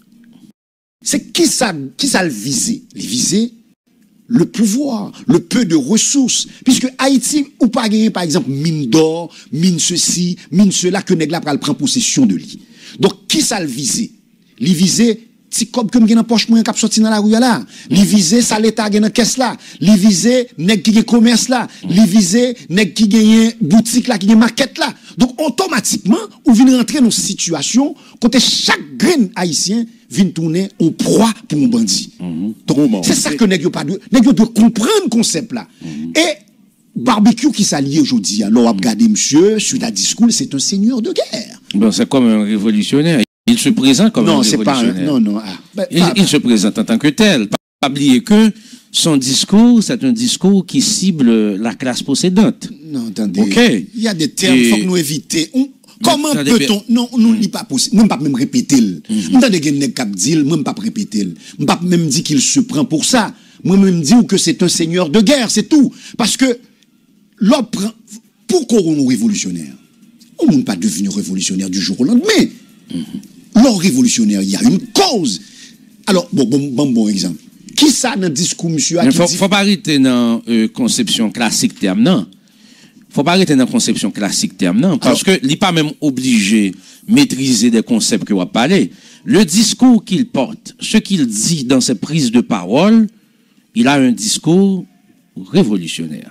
c'est qui ça, qui ça le viser? Le viser, le pouvoir, le peu de ressources. Puisque Haïti, ou pas gagner, par exemple, mine d'or, mine ceci, mine cela, que nèg là prend possession de lui. Donc, qui ça le viser? Le viser, ti comme comme gen poche moyen cap sorti dans la rue là, li viser ça l'état gen dans caisse là, li viser nèg qui gen commerce là, li viser nèg qui gen boutique là, qui gen market là. Donc automatiquement, ou vient rentrer dans une situation côté chaque grain haïtien vient tourner en proie pour un bandit. Mm-hmm. C'est ça que nèg yo pas de nèg yo doit comprendre concept là. Mm-hmm. Et barbecue qui s'allie aujourd'hui, alors on regarde monsieur, suite à discours, c'est un seigneur de guerre. Bon, c'est comme un révolutionnaire. Il se présente comme non, un révolutionnaire. Pas un, non, non. Ah, bah, il, il se présente en tant que tel. Pas oublier que son discours, c'est un discours qui cible la classe possédante. Non, attendez. Okay. Il y a des termes qu'il faut que nous éviter. On, comment peut-on... Non, nous n'est pas possible. Nous ne pouvons pas même répéter. Nous n'avons pas dit, nous ne pouvons pas répéter. Nous ne pouvons pas même dire qu'il se prend pour ça. Moi, même dire que c'est un seigneur de guerre, c'est tout. Parce que, l'opre, pourquoi on est révolutionnaire? On ne peut pas devenir révolutionnaire du jour au lendemain. Mm-hmm. L'or révolutionnaire, il y a une cause. Alors, bon, bon, bon, bon exemple. Qui ça dans le discours, monsieur? Il ne faut, dit... faut pas arrêter dans la euh, conception classique terme, non. Faut pas arrêter dans la conception classique terme, non. Parce Alors, que il n'est pas même obligé de maîtriser des concepts que vous parlez. Le discours qu'il porte, ce qu'il dit dans ses prises de parole, il a un discours révolutionnaire.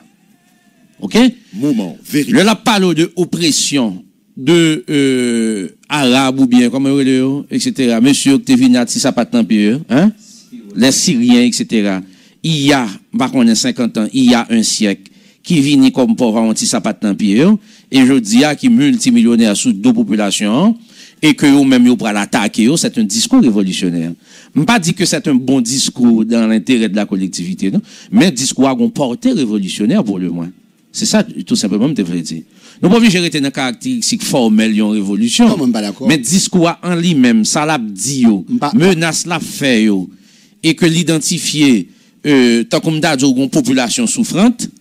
OK? Moment, vérité. Le la parle de oppression de euh, arabes ou bien comme et cetera. Monsieur Octevinat, si ça pas tant pire, hein? Les Syriens, et cetera. Il y a, par contre, cinquante ans, il y a un siècle, qui vient comme pauvre anti ça pas tant pire, et je dis à qui multimillionnaire sous deux populations, et que eux même ils pour l'attaquer, c'est un discours révolutionnaire. Je ne pas dire que c'est un bon discours dans l'intérêt de la collectivité, non? Mais un discours a une portée révolutionnaire pour le moins. C'est ça, tout simplement, je veux dire. Nous pouvons gérer une caractéristique formelle d'une révolution. Non, pas mais discours en lui-même, ça l'a dit, menace l'a fait, et que l'identifier, euh, tant comme d'adjo, une population souffrante,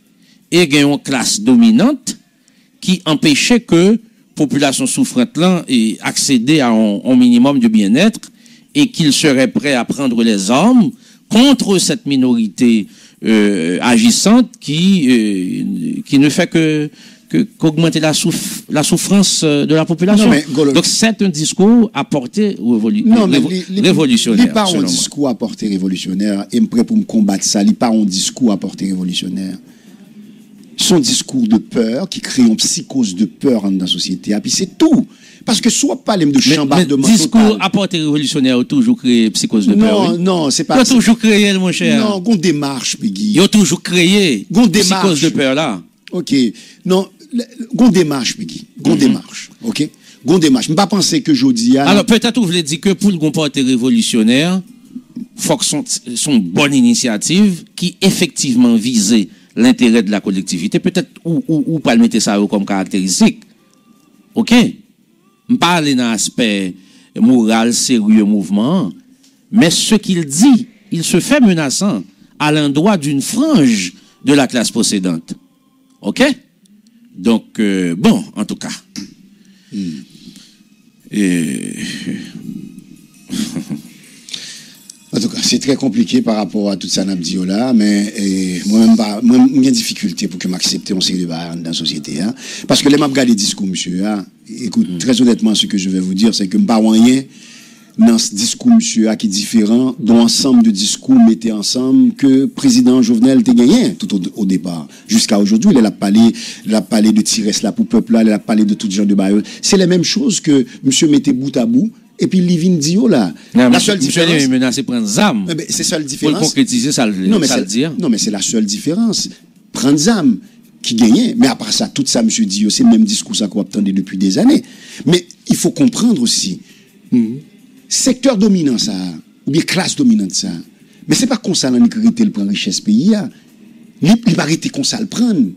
et il y a une classe dominante qui empêchait que population souffrante là et accéder à un, un minimum de bien-être et qu'ils seraient prêts à prendre les armes contre cette minorité euh, agissante qui euh, qui ne fait que que qu'augmenter la souff la souffrance de la population. Non, mais, Golo... Donc c'est un discours à portée révolu... non, mais révo... li, li, révolutionnaire. Il pas un discours à portée révolutionnaire et prêt pour me combattre ça, il pas un discours à portée révolutionnaire. Son discours de peur qui crée une psychose de peur dans la société. Et puis c'est tout. Parce que soit pas les de chambardement. Le discours à portée révolutionnaire a toujours créé psychose de peur. Non, oui. non, c'est pas. Il a toujours créé, mon cher. Non, on démarche, Peggy. Il a toujours créé. On démarche. Psychose de peur là. Ok. Non, on démarche, Peggy. On mm-hmm. démarche. Ok. On démarche. Je ne pas penser que Jodi a. Alors peut-être vous voulez dire que pour le portée révolutionnaire, faut que son, son bonne initiative qui effectivement visait l'intérêt de la collectivité, peut-être ou, ou, ou pas le mettre ça comme caractéristique. OK? Je parle dans l'aspect moral, sérieux, mouvement, mais ce qu'il dit, il se fait menaçant à l'endroit d'une frange de la classe possédante. OK? Donc, euh, bon, en tout cas. Mm. Et... En tout cas, c'est très compliqué par rapport à tout ça n'abdio là, mais moi-même, moi, j'ai une difficulté pour que m'accepte on série de barres dans la société. Hein. Parce que les m'a regardé discours, monsieur. Hein. Écoute, mm. très honnêtement, ce que je vais vous dire, c'est que je ne pas rien dans ce discours, monsieur, qui est différent d'un ensemble de discours mettez ensemble que le président Jovenel t'a gagné tout au, au départ. Jusqu'à aujourd'hui, il a parlé, il a parlé de tirer là pour peuple là, il a parlé de tout genre de barres. C'est la même chose que monsieur mettait bout à bout. Et puis, Livin Dio, là, non, la seule différence. Il est menacé prendre zam. C'est la seule différence. Pour concrétiser, ça, non, mais ça le dire. Non, mais c'est la seule différence. Prendre zam qui gagnait. Mais après ça, tout ça, monsieur Dio, c'est le même discours ça qu'on attendait depuis des années. Mais il faut comprendre aussi. Mm-hmm. Secteur dominant, ça, ou bien classe dominante, ça. Mais c'est pas comme ça, l'on écrit le prend richesse pays, là. Il n'a pas arrêté comme ça le prendre.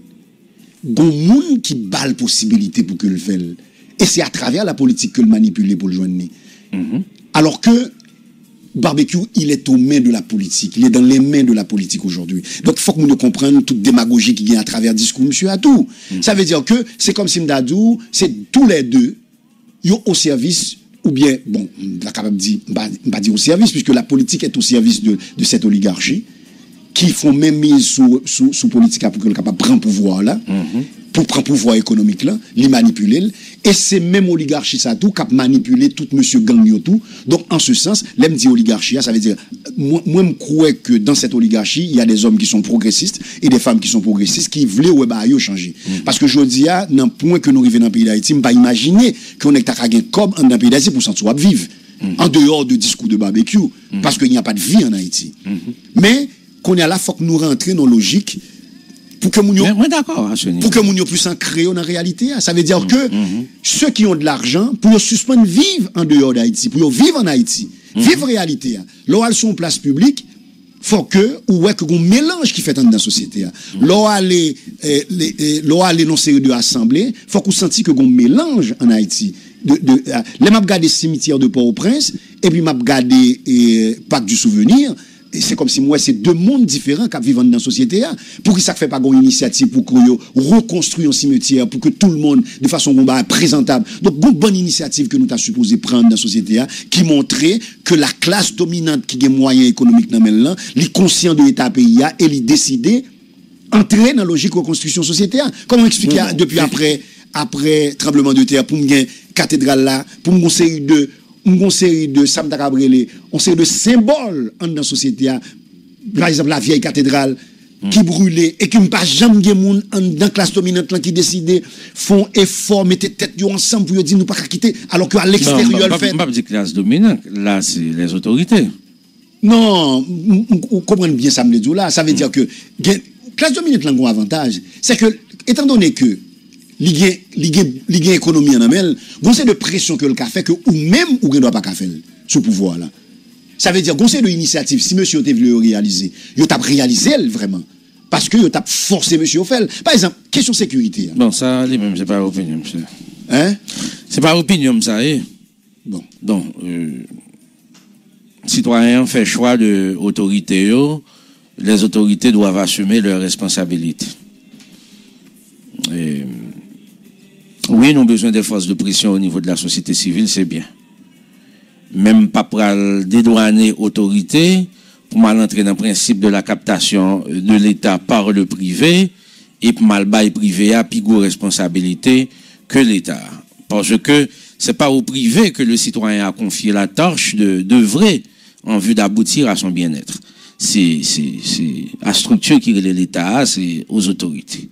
Il y a des gens qui bat la possibilité pour que le fasse. Et c'est à travers la politique que le manipule pour le joindre. Mm-hmm. Alors que barbecue, il est aux mains de la politique. Il est dans les mains de la politique aujourd'hui. Donc, il faut que nous comprenions toute démagogie qui vient à travers le discours monsieur Atou. Mm-hmm. Ça veut dire que c'est comme si Mdadou, c'est tous les deux, ils sont au service, ou bien, bon, je vais capable de dire, pas dire au service, puisque la politique est au service de, de cette oligarchie, qui font même mise sous, sous, sous politique pour qu'elle capable de prendre pouvoir là. Mm-hmm. Pour prendre pouvoir économique là, les manipuler, et c'est même oligarchie ça tout qui a manipulé tout monsieur gang tout. Donc en ce sens, l'aime dit oligarchie, ça veut dire moi moi me crois que dans cette oligarchie, il y a des hommes qui sont progressistes et des femmes qui sont progressistes qui voulaient ouais bah yo changer. Mm. Parce que je dis à dans point que nous arrivons dans le pays d'Haïti, me pas imaginer qu'on est ta gain comme dans le pays d'Haïti pour s'en vivre mm. en dehors de discours de barbecue mm. parce qu'il n'y a pas de vie en Haïti. Mm-hmm. Mais qu'on est là faut que nous rentrions dans logique pour que Mounio pour que Mounio puisse en créer dans la réalité. Ça veut dire mm-hmm. que mm-hmm. ceux qui ont de l'argent, pour suspendre vivre en dehors d'Haïti, pour vivre en Haïti, mm-hmm. vivre réalité. Là, elles sont en place publique, faut que, ou ouais, que qu'on mélange qui fait dans la société. Mm-hmm. Là, aller, eh, les, là, aller dans série de assemblées, faut qu'on senti que qu'on mélange en Haïti. De, de, euh, les m'a regardé cimetière de Port-au-Prince, et puis m'a regardé eh, Parc du Souvenir. Et c'est comme si moi, c'est deux mondes différents qui vivent dans la société. Pour que ça ne fait pas une initiative pour reconstruire un cimetière, pour que tout le monde, de façon présentable. Donc, une bonne initiative que nous avons supposé prendre dans la société, qui montrait que la classe dominante qui a moyens économiques dans le est conscient de l'État pays et il décidé d'entrer dans la logique de reconstruction sociétaire. Comment expliquer mmh. depuis après, après tremblement de terre, pour une cathédrale là, pour une série de. Une série de Sam Dakabrele, une série de symboles dans la société. Par exemple, la vieille cathédrale mm. qui brûlait et qui n'a pas jamais de monde dans la classe dominante qui décidait, font effort, mettez tête ensemble pour dire nous pas quitter, alors qu'à l'extérieur, le fait. Je ne pas dire classe dominante, là, c'est les autorités. Non, vous comprenez bien ça, me dit là. Ça veut mm. dire que la classe dominante a un avantage. C'est que, étant donné que Ligue économie en amel, conseil de pression que le cas fait que ou même ou ne doit pas faire ce pouvoir là. Ça veut dire conseil de initiative si monsieur te voulu réaliser, yo t'a réalisé vraiment parce que yo t'a forcé monsieur faire. Par exemple, question sécurité. Bon, ça lui même c'est pas opinion monsieur. Hein? C'est pas opinion ça eh. Bon. Donc euh, citoyen fait choix de autorité yo, les autorités doivent assumer leurs responsabilités. Et, oui, nous avons besoin des forces de pression au niveau de la société civile, c'est bien. Même pas pour dédouaner autorité, pour mal entrer dans le principe de la captation de l'État par le privé, et pour mal bail privé à plus grosse responsabilité que l'État. Parce que c'est pas au privé que le citoyen a confié la tâche de d'œuvrer en vue d'aboutir à son bien-être. C'est c'est c'est la structure qui relève l'État, c'est aux autorités.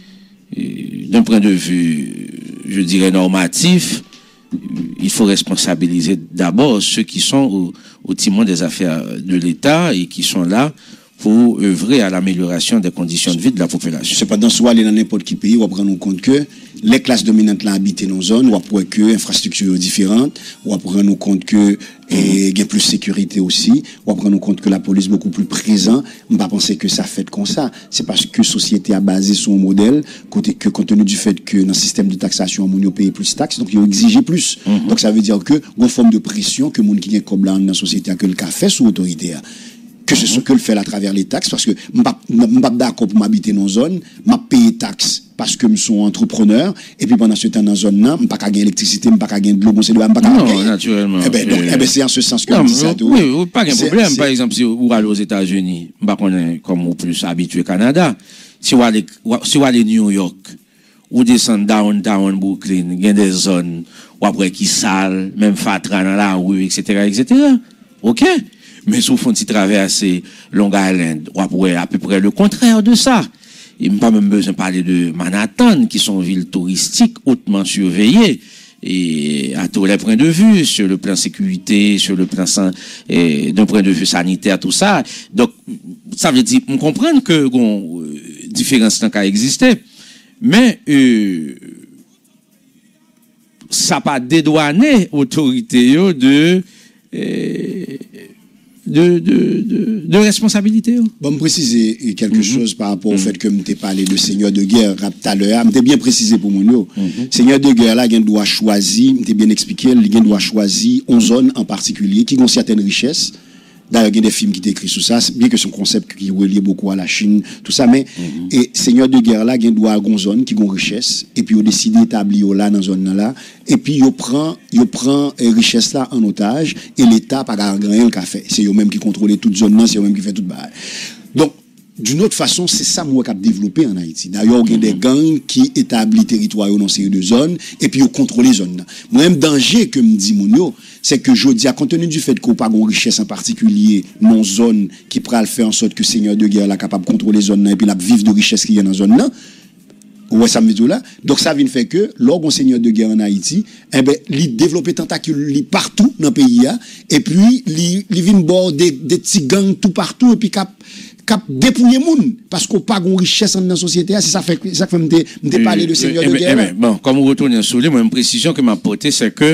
D'un point de vue, je dirais normatif, il faut responsabiliser d'abord ceux qui sont au, au timon des affaires de l'État et qui sont là pour œuvrer à l'amélioration des conditions de vie de la population. Cependant, soit aller dans n'importe quel pays, on va prendre en compte que les classes dominantes là habitent dans une zone, on va prendre que infrastructures différentes, on va prendre en compte que il y a plus de sécurité aussi, on va prendre en compte que la police est beaucoup plus présente. On ne va pas penser que ça fait comme ça. C'est parce que la société a basé son modèle, que compte tenu du fait que dans le système de taxation, on paye plus de taxes, donc ils ont exigé plus. Mm-hmm. Donc ça veut dire que une forme de pression que les gens qui viennent comme là dans la société a que le café sous autorité. Que ce soit que le fait à travers les taxes, parce que je ne suis pas d'accord pour m'habiter dans une zone, je paye taxes parce que je suis entrepreneur, et puis pendant ce temps dans une zone, je ne peux pas gagner l'électricité, je ne peux pas gagner de l'eau, je ne peux pas gagner. Non, naturellement. Eh ben, donc, euh... eh ben, c'est en ce sens que non, je dis ça. Oui, oui, pas de problème. Par exemple, si vous allez aux États-Unis, je ne comme vous plus habitué au Canada, si vous allez, si vous allez à New York, ou descendre downtown Brooklyn, il y a des zones où après qui sale, même fatra dans la rue, et cetera, et cetera. OK? Mais si vous faites traverser Long Island, ou après à peu près le contraire de ça. Il n'y a pas même besoin de parler de Manhattan, qui sont villes touristiques hautement surveillées, et à tous les points de vue, sur le plan sécurité, sur le plan d'un point de vue sanitaire, tout ça. Donc, ça veut dire, on comprend que bon, euh, différences dans cas exister, mais euh, ça n'a pas dédouané l'autorité de euh, De, de, de, de responsabilité. Bon, me préciser quelque mm-hmm. chose par rapport au mm-hmm. fait que je t'ai parlé de seigneur de guerre tout à l'heure. Je t'ai bien précisé pour mon yo. Mm-hmm. Seigneur de guerre là, il doit choisir, je t'ai bien expliqué, il doit choisir une zone en particulier qui a une certaine richesse. D'ailleurs, il y a des films qui décrivent tout ça, bien que c'est un concept qui est relié beaucoup à la Chine, tout ça, mais, mm-hmm. et seigneur de guerre là, il doit avoir une zone qui a une richesse, et puis il décide d'établir là, dans zone là, et puis il prend, il prend euh, richesse là en otage, et l'État pas gagner le café. C'est eux-mêmes qui contrôlent toute zone là, c'est eux-mêmes qui fait tout bail. Donc, d'une autre façon, c'est ça moi qui a développé en Haïti. D'ailleurs, il y a des gangs qui établissent territoire dans ces deux zones et puis ils contrôlent les zones. Moi-même, danger que me dit mon c'est que je dis, à compte tenu du fait qu'on n'a pas de richesse en particulier dans une zone qui pourra faire en sorte que le seigneur de guerre est capable de contrôler les zones et puis la vivre de richesse qui est dans la zone là. Ouais, ça me dit là. Donc, ça vient faire que, lors d'un seigneur de guerre en Haïti, eh ben, il développe des tentacules partout dans le pays, et puis, il vient bord des, des petits gangs tout partout, et puis, cap, cap dépouiller moun, parce qu'on n'a pas de richesse dans la société, c'est ça fait, ça fait me parler de seigneur euh, de guerre. Eh ben, bon, comme vous retournez sur les, moi, une précision que m'a apportée, c'est que,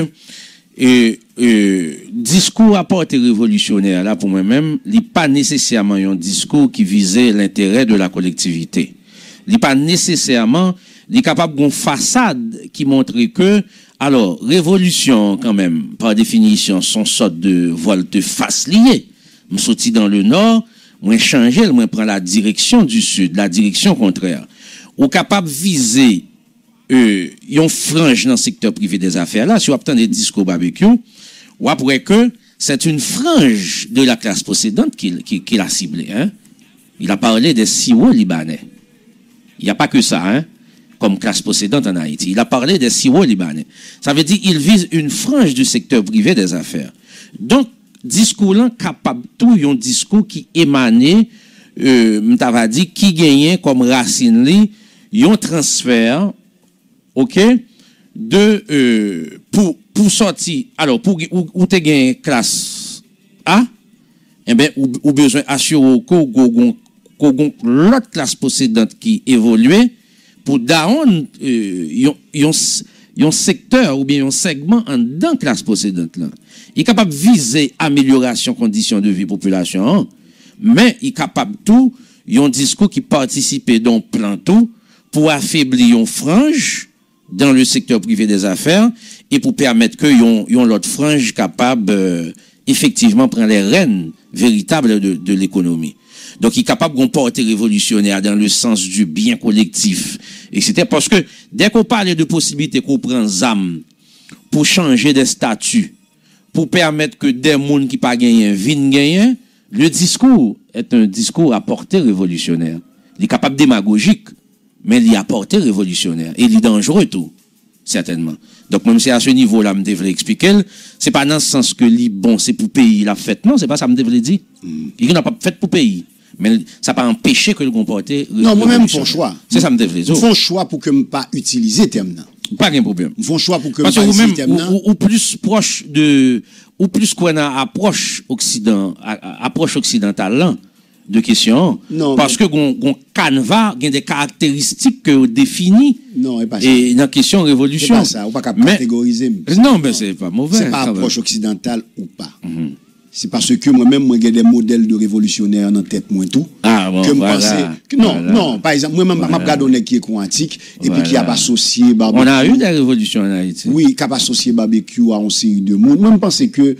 et, euh, discours à portée révolutionnaire, là, pour moi-même, il n'est pas nécessairement un discours qui visait l'intérêt de la collectivité. Il n'est pas nécessairement, il est capable d'une façade qui montre que, alors, révolution, quand même, par définition, sont sorte de volte-face liée. Je sorti dans le nord, moi changer, moi prend la direction du sud, la direction contraire. Ou capable de viser, euh, une frange dans le secteur privé des affaires, là, si vous obtenez des discours barbecue, ou après que, c'est une frange de la classe possédante qu'il qui, qui a ciblé, hein. Il a parlé des sirops libanais. Il n'y a pas que ça, hein, comme classe possédante en Haïti. Il a parlé des sirops libanais. Ça veut dire qu'il vise une frange du secteur privé des affaires. Donc, discours là, capable tout, un discours qui émanait, euh, m'tava dit, qui gagnait comme racine li, un transfert, ok, de, euh, pour, pour sortir, alors, pour, ou, ou te gagner classe A, eh ben, ou, ou besoin assurer que ou l'autre classe possédante qui évoluait pour down euh, un secteur ou bien un segment en dans classe possédante là. Il est capable de viser amélioration conditions de vie population, mais il est capable tout un discours qui participe dans plan tout pour affaiblir une frange dans le secteur privé des affaires et pour permettre que yon, yon l'autre frange capable euh, effectivement prendre les rênes véritables de, de l'économie. Donc, il est capable de porter révolutionnaire dans le sens du bien collectif, et cetera. Parce que dès qu'on parle de possibilité qu'on prend zam pour changer des statuts, pour permettre que des gens qui pas gagné viennent gagner, le discours est un discours à portée révolutionnaire. Il est capable démagogique, mais il est à portée révolutionnaire. Et il est dangereux tout, certainement. Donc, même si à ce niveau-là, je devrais expliquer, c'est pas dans ce sens que li, bon, c'est pour pays la fête. Non, c'est pas ça que je devrais dire. Mm. Il n'a pas fait pour pays. Mais ça n'a pas empêché que le comporter. Non, moi-même, je fais un choix. C'est ça que je devrais dire. Je fais un choix pour que je ne pas utiliser le terme. Pas de problème. Je fais un choix pour que je ne pas utiliser le terme. Ou, ou plus proche de. Ou plus qu'on a approche, occident, approche occidentale là, de questions. Non, parce mais... que gon canevas, il y a des caractéristiques que définies. Non, et pas ça. Et dans la question révolution. C'est pas ça, on ne peut pas catégoriser. Non, mais c'est pas mauvais. C'est pas approche occidentale ou pas. Mm-hmm. C'est parce que moi-même, moi, j'ai des modèles de révolutionnaires dans la tête, moi, tout. Ah, bon, que voilà, pensais, que non, voilà. non, par exemple, moi-même, voilà. je regarde un qui est quantique, et voilà. puis qui a associé barbecue. On a eu des révolutions en Haïti. Oui, qui a associé barbecue à une série de monde. Moi, je pense que,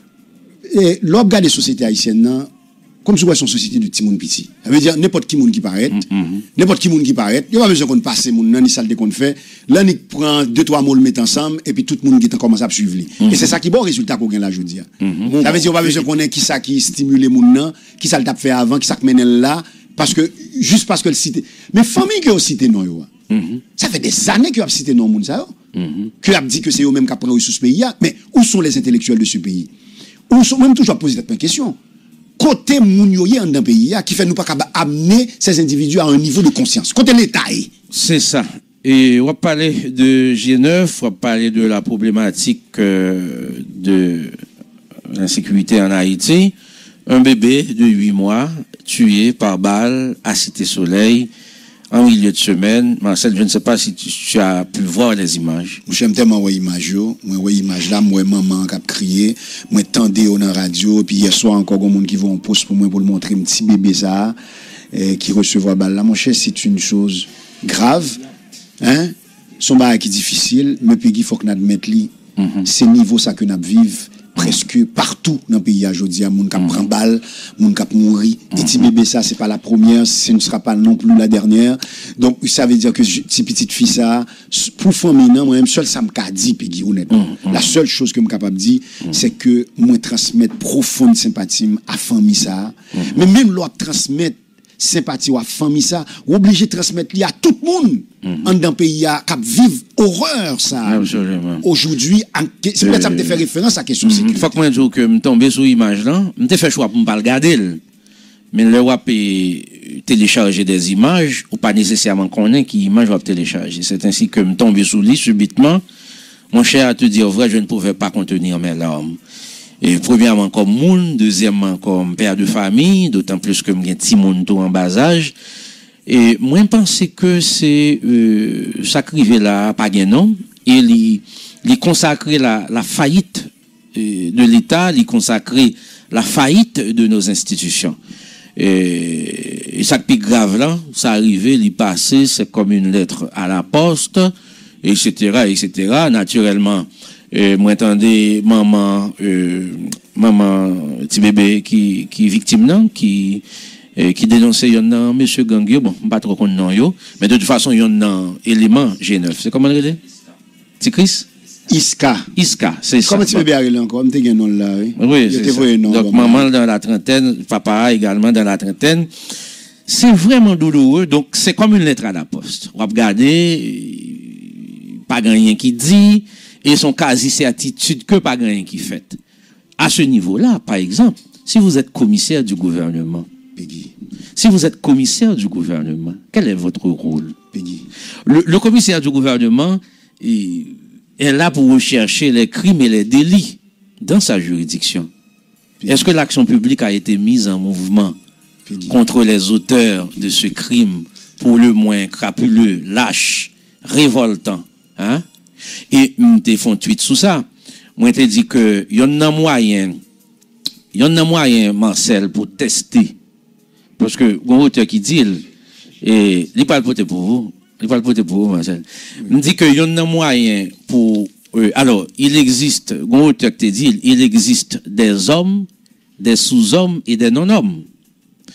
l'on regarde les sociétés haïtiennes, comme si c'est une société de petit monde petit. Ça veut dire, n'importe qui monde qui paraît, mm-hmm. n'importe qui monde qui paraît, il n'y a pas besoin qu'on passe mon nom, ni salte qu'on fait. Là, on prend deux, trois mots, le met ensemble, et puis tout le monde qui commence à suivre. Mm-hmm. Et c'est ça qui est bon résultat qu'on gagne là, je dis. Mm-hmm. Ça veut dire, on n'a pas besoin qu'on ait qui ça qui stimule mon nom, qui ça le tape fait avant, qui ça mène là, parce que, juste parce que le cité. Mais famille qui a cité non, yo. Mm-hmm. Ça fait des années qu'il a cité non, moun ça, mm-hmm. qu'il a dit que c'est eux-mêmes qui prennent sous ce pays, mais où sont les intellectuels de ce pays? Où sont, même toujours poser cette question. Côté moun yo en d'un pays qui fait nous pas capable amener ces individus à un niveau de conscience. Côté l'État. C'est ça. Et on va parler de G neuf, on va parler de la problématique euh, de l'insécurité en Haïti. Un bébé de huit mois tué par balle à Cité-Soleil en milieu de semaine. Marcel, je ne sais pas si tu, tu as pu voir les images. J'aime tellement voir les images. Moi, vois image là, moi, maman qui a crié, moi, tendé dans la radio, puis hier soir, encore, il y a des gens qui vont en poste pour moi pour le montrer un petit bébé ça, eh, qui recevra balle là. Mon cher, c'est une chose grave, hein? Son bail qui est difficile, mais puis il faut que nous admettions, mm-hmm. c'est niveau ça que nous vivons. Presque partout dans le pays aujourd'hui, il y a des gens qui prennent balle, des gens qui mourent. Et petit bébé, ça, c'est pas la première, ce ne sera pas non plus la dernière. Donc, ça veut dire que ces petites filles, ça, pour famille, moi-même, seul, ça me dit, Peggy, honnêtement. La seule chose que je suis capable de dire, c'est que moi, transmettre profonde sympathie à la famille, ça. Mais même l'autre transmettre sympathie à la famille, ça, ou obligé de transmettre à tout le monde. Mm-hmm. En d'un pays qui vivent horreur ça. Absolument. Aujourd'hui, c'est peut-être ça me fait référence à la question de sécurité. Il faut que moi dise que je tombe sur l'image là, je fait choix pour ne pas regarder. Mais le wap télécharger des images, ou pas nécessairement connaître qui image va télécharger. C'est ainsi que je tombe sur lui subitement. Mon cher, à te dire vrai, je ne pouvais pas contenir mes larmes. Et premièrement comme moun, deuxièmement comme père de famille, d'autant plus que j'ai un petit moun tout en bas âge. Et moi, je pense que c'est euh, sacré là, pas bien non, et il, il consacrer la, la faillite euh, de l'État, il consacrer la faillite de nos institutions. Et, et ça qui est grave là, ça arrivé, il passé, c'est comme une lettre à la poste, et cetera, et cetera. Naturellement, euh, moi, attendez, maman, euh, maman, petit bébé qui, qui est victime là, qui, euh, qui dénonçait yon nan monsieur Gangio, bon, pas trop qu'on nan yo, mais de toute façon, yon nan élément G neuf. C'est comment on dit? C'est Chris? Iska. Iska, c'est ça. Comment tu bébé arrivé encore? Je t'ai nom là, oui. Oui, c'est ça. Donc, maman dans la trentaine, papa également dans la trentaine. C'est vraiment douloureux. Donc, c'est comme une lettre à la poste. On va regarder, pas rien qui dit, et son quasi-certitude que pas rien qui fait. À ce niveau-là, par exemple, si vous êtes commissaire du gouvernement, Peggy. Si vous êtes commissaire du gouvernement, quel est votre rôle? Peggy. Le, le commissaire du gouvernement est, est là pour rechercher les crimes et les délits dans sa juridiction. Peggy. Est-ce que l'action publique a été mise en mouvement Peggy. Contre les auteurs de ce crime, pour le moins crapuleux, lâche, révoltant, hein? Et m'te font tweet sous ça. Moi te dit que y en a moyen, y en a moyen Marcel pour tester, parce que un auteur qui dit et il parle pour vous, il parle pour vous Marcel. Me dit que y en a moyen pour euh, alors il existe un auteur qui te dit il existe des hommes, des sous-hommes et des non-hommes.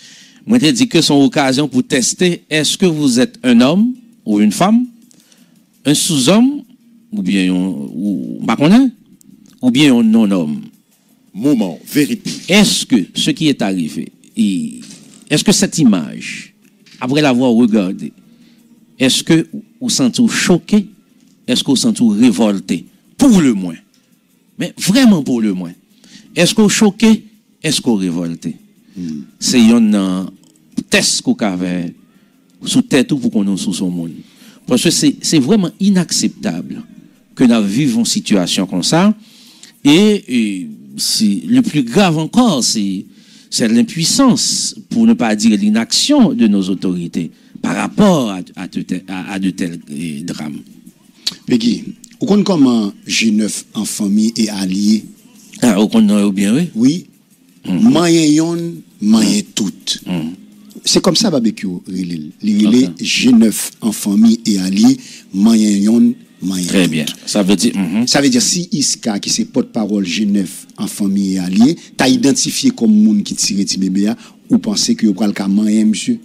Moi, je dis que c'est une occasion pour tester est-ce que vous êtes un homme ou une femme, un sous-homme, ou bien, ou, ou, ou bien un non-homme. Moment, vérité. Est-ce que ce qui est arrivé, est-ce que cette image, après l'avoir regardée, est-ce que vous sentez choqué? Est-ce que vous sentez révolté? Pour le moins. Mais vraiment pour le moins. Est-ce que vous choqué? Est-ce que vous révolté? Mm. C'est un test qu'on avait sous tête ou pour qu'on ait sous son monde. Parce que c'est vraiment inacceptable que nous vivions une situation comme ça. Et, et le plus grave encore, c'est l'impuissance, pour ne pas dire l'inaction de nos autorités par rapport à, à, de, à, à de tels eh, drames. Peggy, vous connaissez comment G neuf en famille et alliés? Ah, vous connaissez bien, oui. Oui. Mm. Moyen yon, moyen mm. tout. Mm. C'est comme ça, barbecue, il est G neuf en famille et alliés, moyen yon, moyen Très tout. bien. Ça veut dire... Mm -hmm. Ça veut dire si Iska, qui c'est porte-parole G neuf en famille et alliés, t'as identifié comme moun qui tire ti bébé, ou pensez que vous prenez le cas moyen, monsieur?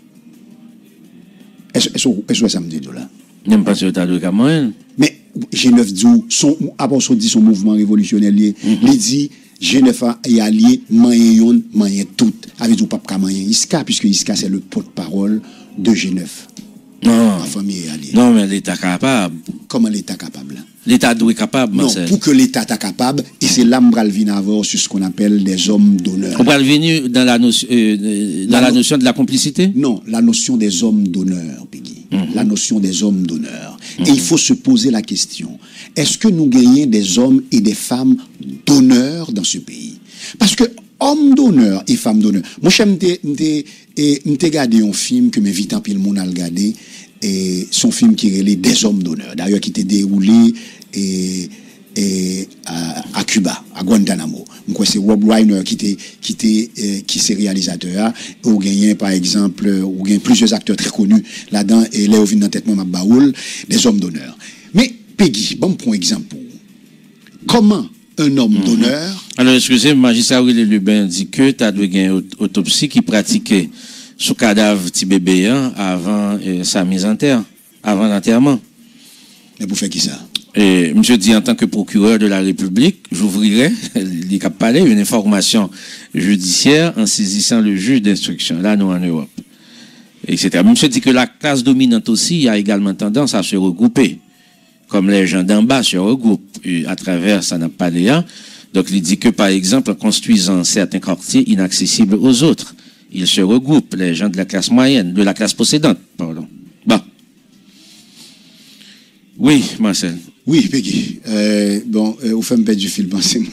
Est-ce que ça me dit de là? N'aime pas ce tas de cas moyen. Mais G neuf dit, son, après son dit son mouvement révolutionnaire, il mm-hmm. dit G neuf est allié, moyen yon, moyen tout. Avec du pape moyen Iska, puisque Iska c'est le porte-parole de G neuf. Non. La famille est alliée. Non, mais l'État capable. Comment l'État capable? L'État doit être capable, Non, Marcel. pour que l'État est capable, et c'est là que je viens avoir sur ce qu'on appelle des hommes d'honneur. On va venir dans la notion, euh, dans la, la notion de la complicité? Non, la notion des hommes d'honneur, Peggy. Mm-hmm. La notion des hommes d'honneur. Mm-hmm. Et il faut se poser la question, est-ce que nous gagnons des hommes et des femmes d'honneur dans ce pays? Parce que hommes d'honneur et femmes d'honneur. Moi, j'ai regardé un film que m'invite un peu le monde à regarder, et son film qui est Des hommes d'honneur, d'ailleurs qui était déroulé et, et à, à Cuba, à Guantanamo. Donc c'est Rob Reiner qui était qui était eh, qui c'est réalisateur, ou gagné par exemple, ou gagné plusieurs acteurs très connus là-dedans, et Léo vient dans tête moi Baoul, Des hommes d'honneur. Mais Peggy, bon pour exemple, comment un homme mm-hmm. d'honneur... Alors excusez-moi, magistrat Willy Lubin dit que tu as dû gagner une autopsie qui pratiquait sous cadavre petit bébé hein, avant euh, sa mise en terre, avant l'enterrement. Mais pour faire qui ça? Et monsieur dit en tant que procureur de la République, j'ouvrirai, il a parlé, une information judiciaire en saisissant le juge d'instruction, là nous en Europe, et cetera. Monsieur dit que la classe dominante aussi a également tendance à se regrouper, comme les gens d'en bas se regroupent à travers ça n'a pas l'air. Donc il dit que par exemple en construisant certains quartiers inaccessibles aux autres, ils se regroupent, les gens de la classe moyenne, de la classe possédante, pardon. Bon. Oui, Marcel. Oui, Peggy. Euh, bon, euh, vous faites me perdre du fil, pensez-moi.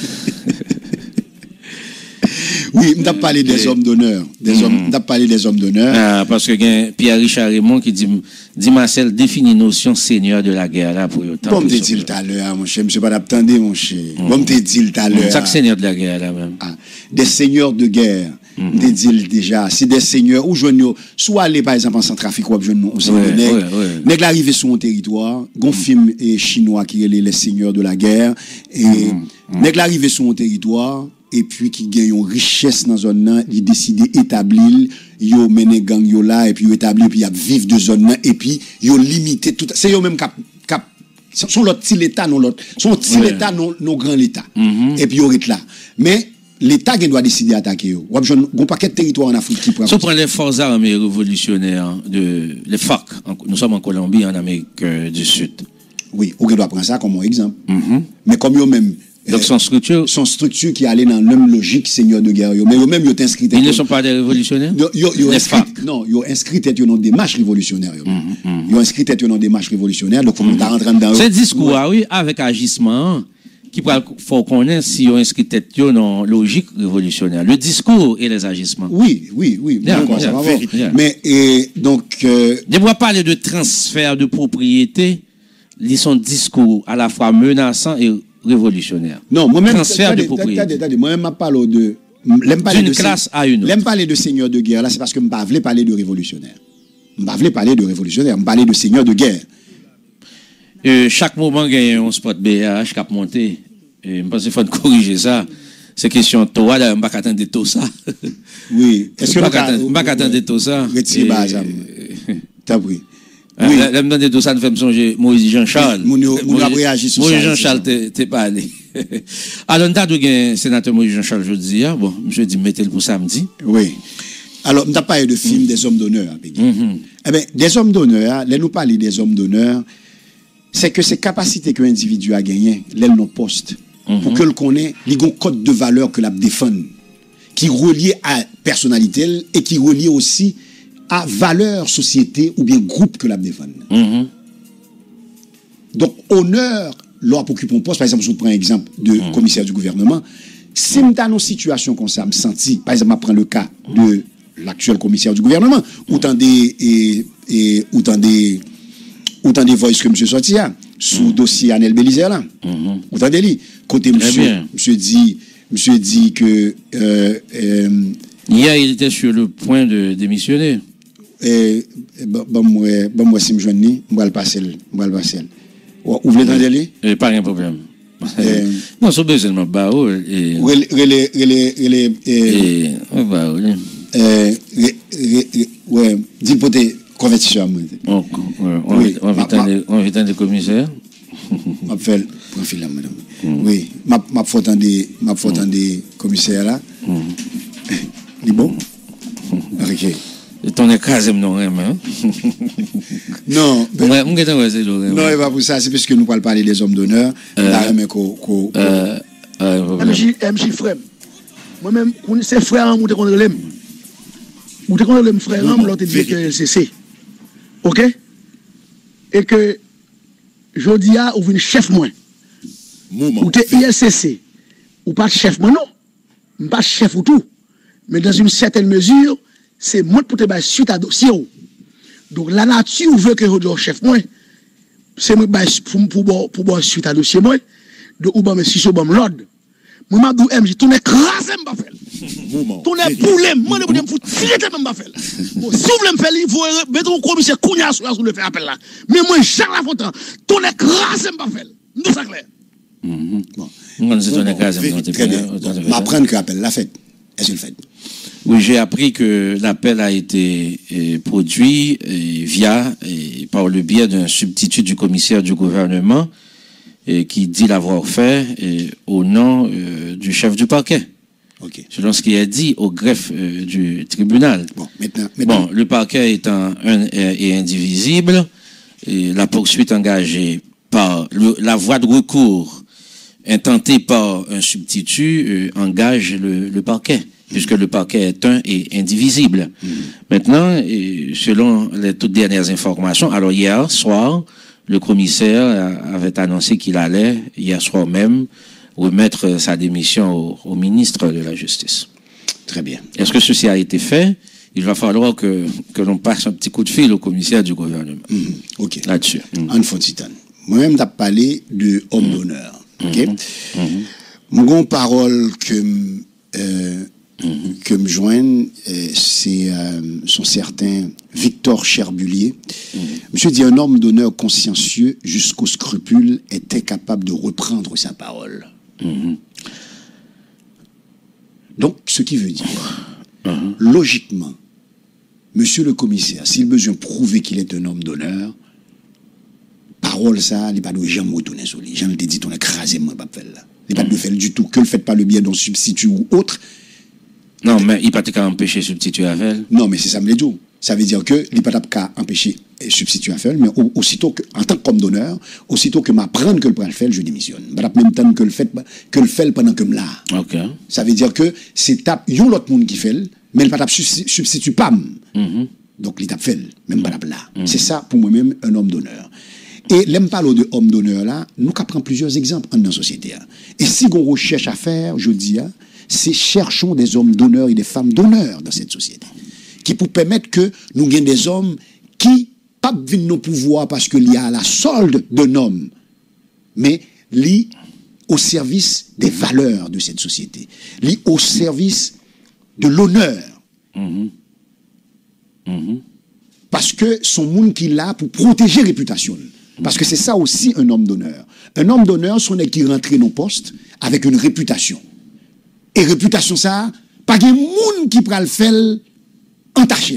Oui, on a parlé des hommes d'honneur. Des hommes, on a parlé des hommes d'honneur. Ah, parce que Pierre-Richard Raymond qui dit, dit Marcel, définit notion seigneur de la guerre là pour autant. Bon, me dit tout à l'heure, mon cher, je ne sais pas d'attendre, mon cher. Bon, me dit tout à l'heure. C'est seigneur de la guerre là même. Ah, des seigneurs de guerre. Mm -hmm. dit déjà, c'est des seigneurs ou jeunes, soit aller par exemple en Centrafrique ou jeunes, on sait nèg nèg l'arrivée sur un territoire, gon film et chinois qui est les seigneurs de la guerre et nèg l'arrivée sur un territoire et puis qui gagne une richesse dans zone là, il décide établir, yo mener gang yo là et puis établir puis y a vivre de zone là et puis yo limiter tout, c'est yo même cap cap son l'autre petit l'état non l'autre, son petit l'état non non grand l'état. Et puis yo est là. Mais l'État doit décider d'attaquer. Il y a un paquet de territoires en Afrique qui pourrait... Si on prend les forces armées révolutionnaires, de, les FARC, nous sommes en Colombie, en Amérique du Sud. Oui, on doit prendre ça comme un exemple. Mm-hmm. Mais comme eux-mêmes... Donc son structure... Son structure qui allait dans la même logique, seigneur de guerre. Mais eux-mêmes, ils ont inscrit... Ils ne sont pas des révolutionnaires? Ils ont inscrit... Non, ils ont inscrit dans une démarche révolutionnaire. Ils ont inscrit dans une démarche révolutionnaire. Donc, on est rentré dans... Ce discours, oui, avec agissement... qui faut connaître si on inscrit tête dans logique révolutionnaire. Le discours et les agissements. Oui, oui, oui. D'accord, yeah, yeah, yeah. Mais et, donc... Euh, je ne vois parler de transfert de propriété, ils sont discours à la fois menaçant et révolutionnaire. Non, moi-même... Transfert de propriété. Moi-même, je parle de... D'une classe à une autre. L'aime parler de seigneur de guerre, là, c'est parce que je ne voulais pas parler de révolutionnaire. Je ne voulais pas parler de révolutionnaire, je parlais de seigneur de guerre. Euh, chaque moment, il y a un spot B H qui a monté. Et je pense qu'il faut corriger ça. c'est question toi là, on va attendre tout ça. Oui. Est-ce que on va attendre tout ça? Retire bas ça. T'as pris. Oui. La demande tout ça nous fait songer Moïse Jean-Charles. Moïse Jean-Charles t'es pas allé. Alors nous avons un sénateur Moïse Jean-Charles jeudi, bon, monsieur dit mettez-le pour samedi. Oui. Alors, nous avons parlé de film des hommes d'honneur. Mm-hmm. Eh bien, des hommes d'honneur, là, nous parlons des hommes d'honneur, c'est que ces capacités que l'individu a gagnées, l'aile nos postes, mm-hmm. pour que le connaisse, il y a un code de valeur que la défend, qui est relié à personnalité et qui est relié aussi à valeur, société ou bien groupe que la défend. Mm-hmm. Donc, honneur, lors pour un poste, par exemple, si je prends un exemple de mm-hmm. commissaire du gouvernement, si nous dans une situation comme ça, me senti, par exemple, je prends le cas de l'actuel commissaire du gouvernement, autant des et, et autant des autant des voices que monsieur sorti sous mm. dossier Anel Bélizer là. Mm-hmm. Autant des li côté monsieur monsieur dit monsieur dit que euh, euh, hier il était sur le point de démissionner. Et bon bon moi bon moi si me joindre ni, on va le passer, on va le passer. Vous voulez entendre li? Et pas un problème. Euh, non, c'est besoin de bah et relé relé relé et bah oui. Euh, ouais, dis pour tes convertisseurs. On va éteindre le commissaire. Je vais faire le profil là, madame. Oui, je vais faire des commissaires là. C'est bon? Ok. Et ton écrasé, non, hein? Non, non, non, il va pour ça, c'est parce que nous parlons parler des hommes d'honneur. Là, mais qu'on. M J Frem, moi-même, c'est frère, on te connaît l'aime. Ou te connais le frère, l'autre dit que L C C. Ok? Et que Jodia ouvre une chef moins. Ou te I L C C. Ou pas chef moins, non. Pas chef ou tout. Mais dans une certaine mesure, c'est moi pour te battre suite à dossier. Donc la nature veut que Jodia chef moins. C'est moi pour pour pour suite à dossier moins. Donc ou ben si je bon l'ordre. Moi m'a dit M J tout écrasé m'a fait. Tout est poulet, moi ne peux pas tirer même m'a fait. Si vous voulez me faire il faut mettre un commissaire Kounia sur le faire appel là. Mais moi Jean Lafontaine, tout écrasé m'a fait. Nous ça clair. Bon. On c'est ton écrasé m'apprendre que l'appel l'a fait. Est-ce qu'il fait? Oui, j'ai appris que l'appel a été eh, produit eh, via et par le biais d'un substitut du commissaire du gouvernement et qui dit l'avoir fait et, au nom euh, du chef du parquet. Okay. Selon ce qui est dit au greffe euh, du tribunal. Bon, maintenant, maintenant. Bon, le parquet étant un et indivisible, et la poursuite engagée par le, la voie de recours intentée par un substitut euh, engage le, le parquet, mmh. puisque le parquet est un et indivisible. Mmh. Maintenant, et selon les toutes dernières informations, alors hier soir, le commissaire avait annoncé qu'il allait, hier soir même, remettre sa démission au, au ministre de la Justice. Très bien. Est-ce que ceci a été fait? Il va falloir que, que l'on passe un petit coup de fil au commissaire du gouvernement. Mmh, ok. Là-dessus. Mmh. En Fontitan. Moi-même, j'ai parlé de homme mmh. d'honneur. Ok. Mmh. Mon parole que euh, mmh. que me joignent, euh, c'est euh, son certain Victor Cherbulier. Mmh. Monsieur dit un homme d'honneur consciencieux jusqu'au scrupule était capable de reprendre sa parole. Mmh. Donc, ce qui veut dire, mmh. logiquement, monsieur le commissaire, s'il besoin de prouver qu'il est un homme d'honneur, parole ça, il n'y a pas de jamais retourner sur lui. J'en ai dit, on a écrasé, moi, pas faire là. Il n'y a pas de faire du tout, que le fait pas le biais d'un substitut ou autre. Non, mais il n'y a pas de cas empêcher substituer à elle. Non, mais c'est ça me l'a dit. Ça veut dire que il n'y a pas de cas empêcher substituer à elle, mais aussitôt que, en tant qu'homme d'honneur, aussitôt que m'apprendre que le prend le fait, je démissionne. Pas même temps que le fait, que le fait pendant que me là. Ok. Ça veut dire que c'est tape, il y a l'autre monde qui fait, mais il pas substitue pas. Mm-hmm. Donc, il tape fait, même pas là. Mm-hmm. C'est ça, pour moi-même, un homme d'honneur. Et l'aime parler de homme d'honneur là, nous apprenons plusieurs exemples dans la société. Et si on recherche à faire, je dis, c'est cherchons des hommes d'honneur et des femmes d'honneur dans cette société. Qui pour permettre que nous ayons des hommes qui, pas viennent nos pouvoirs parce qu'il y a la solde d'un homme, mais li au service des valeurs de cette société, li au service de l'honneur. Mm-hmm. Mm-hmm. Parce que son monde qui l'a pour protéger la réputation. Parce que c'est ça aussi un homme d'honneur. Un homme d'honneur, c'est un qui rentre dans le poste avec une réputation. Et réputation ça, pas de monde qui pral faire entacher.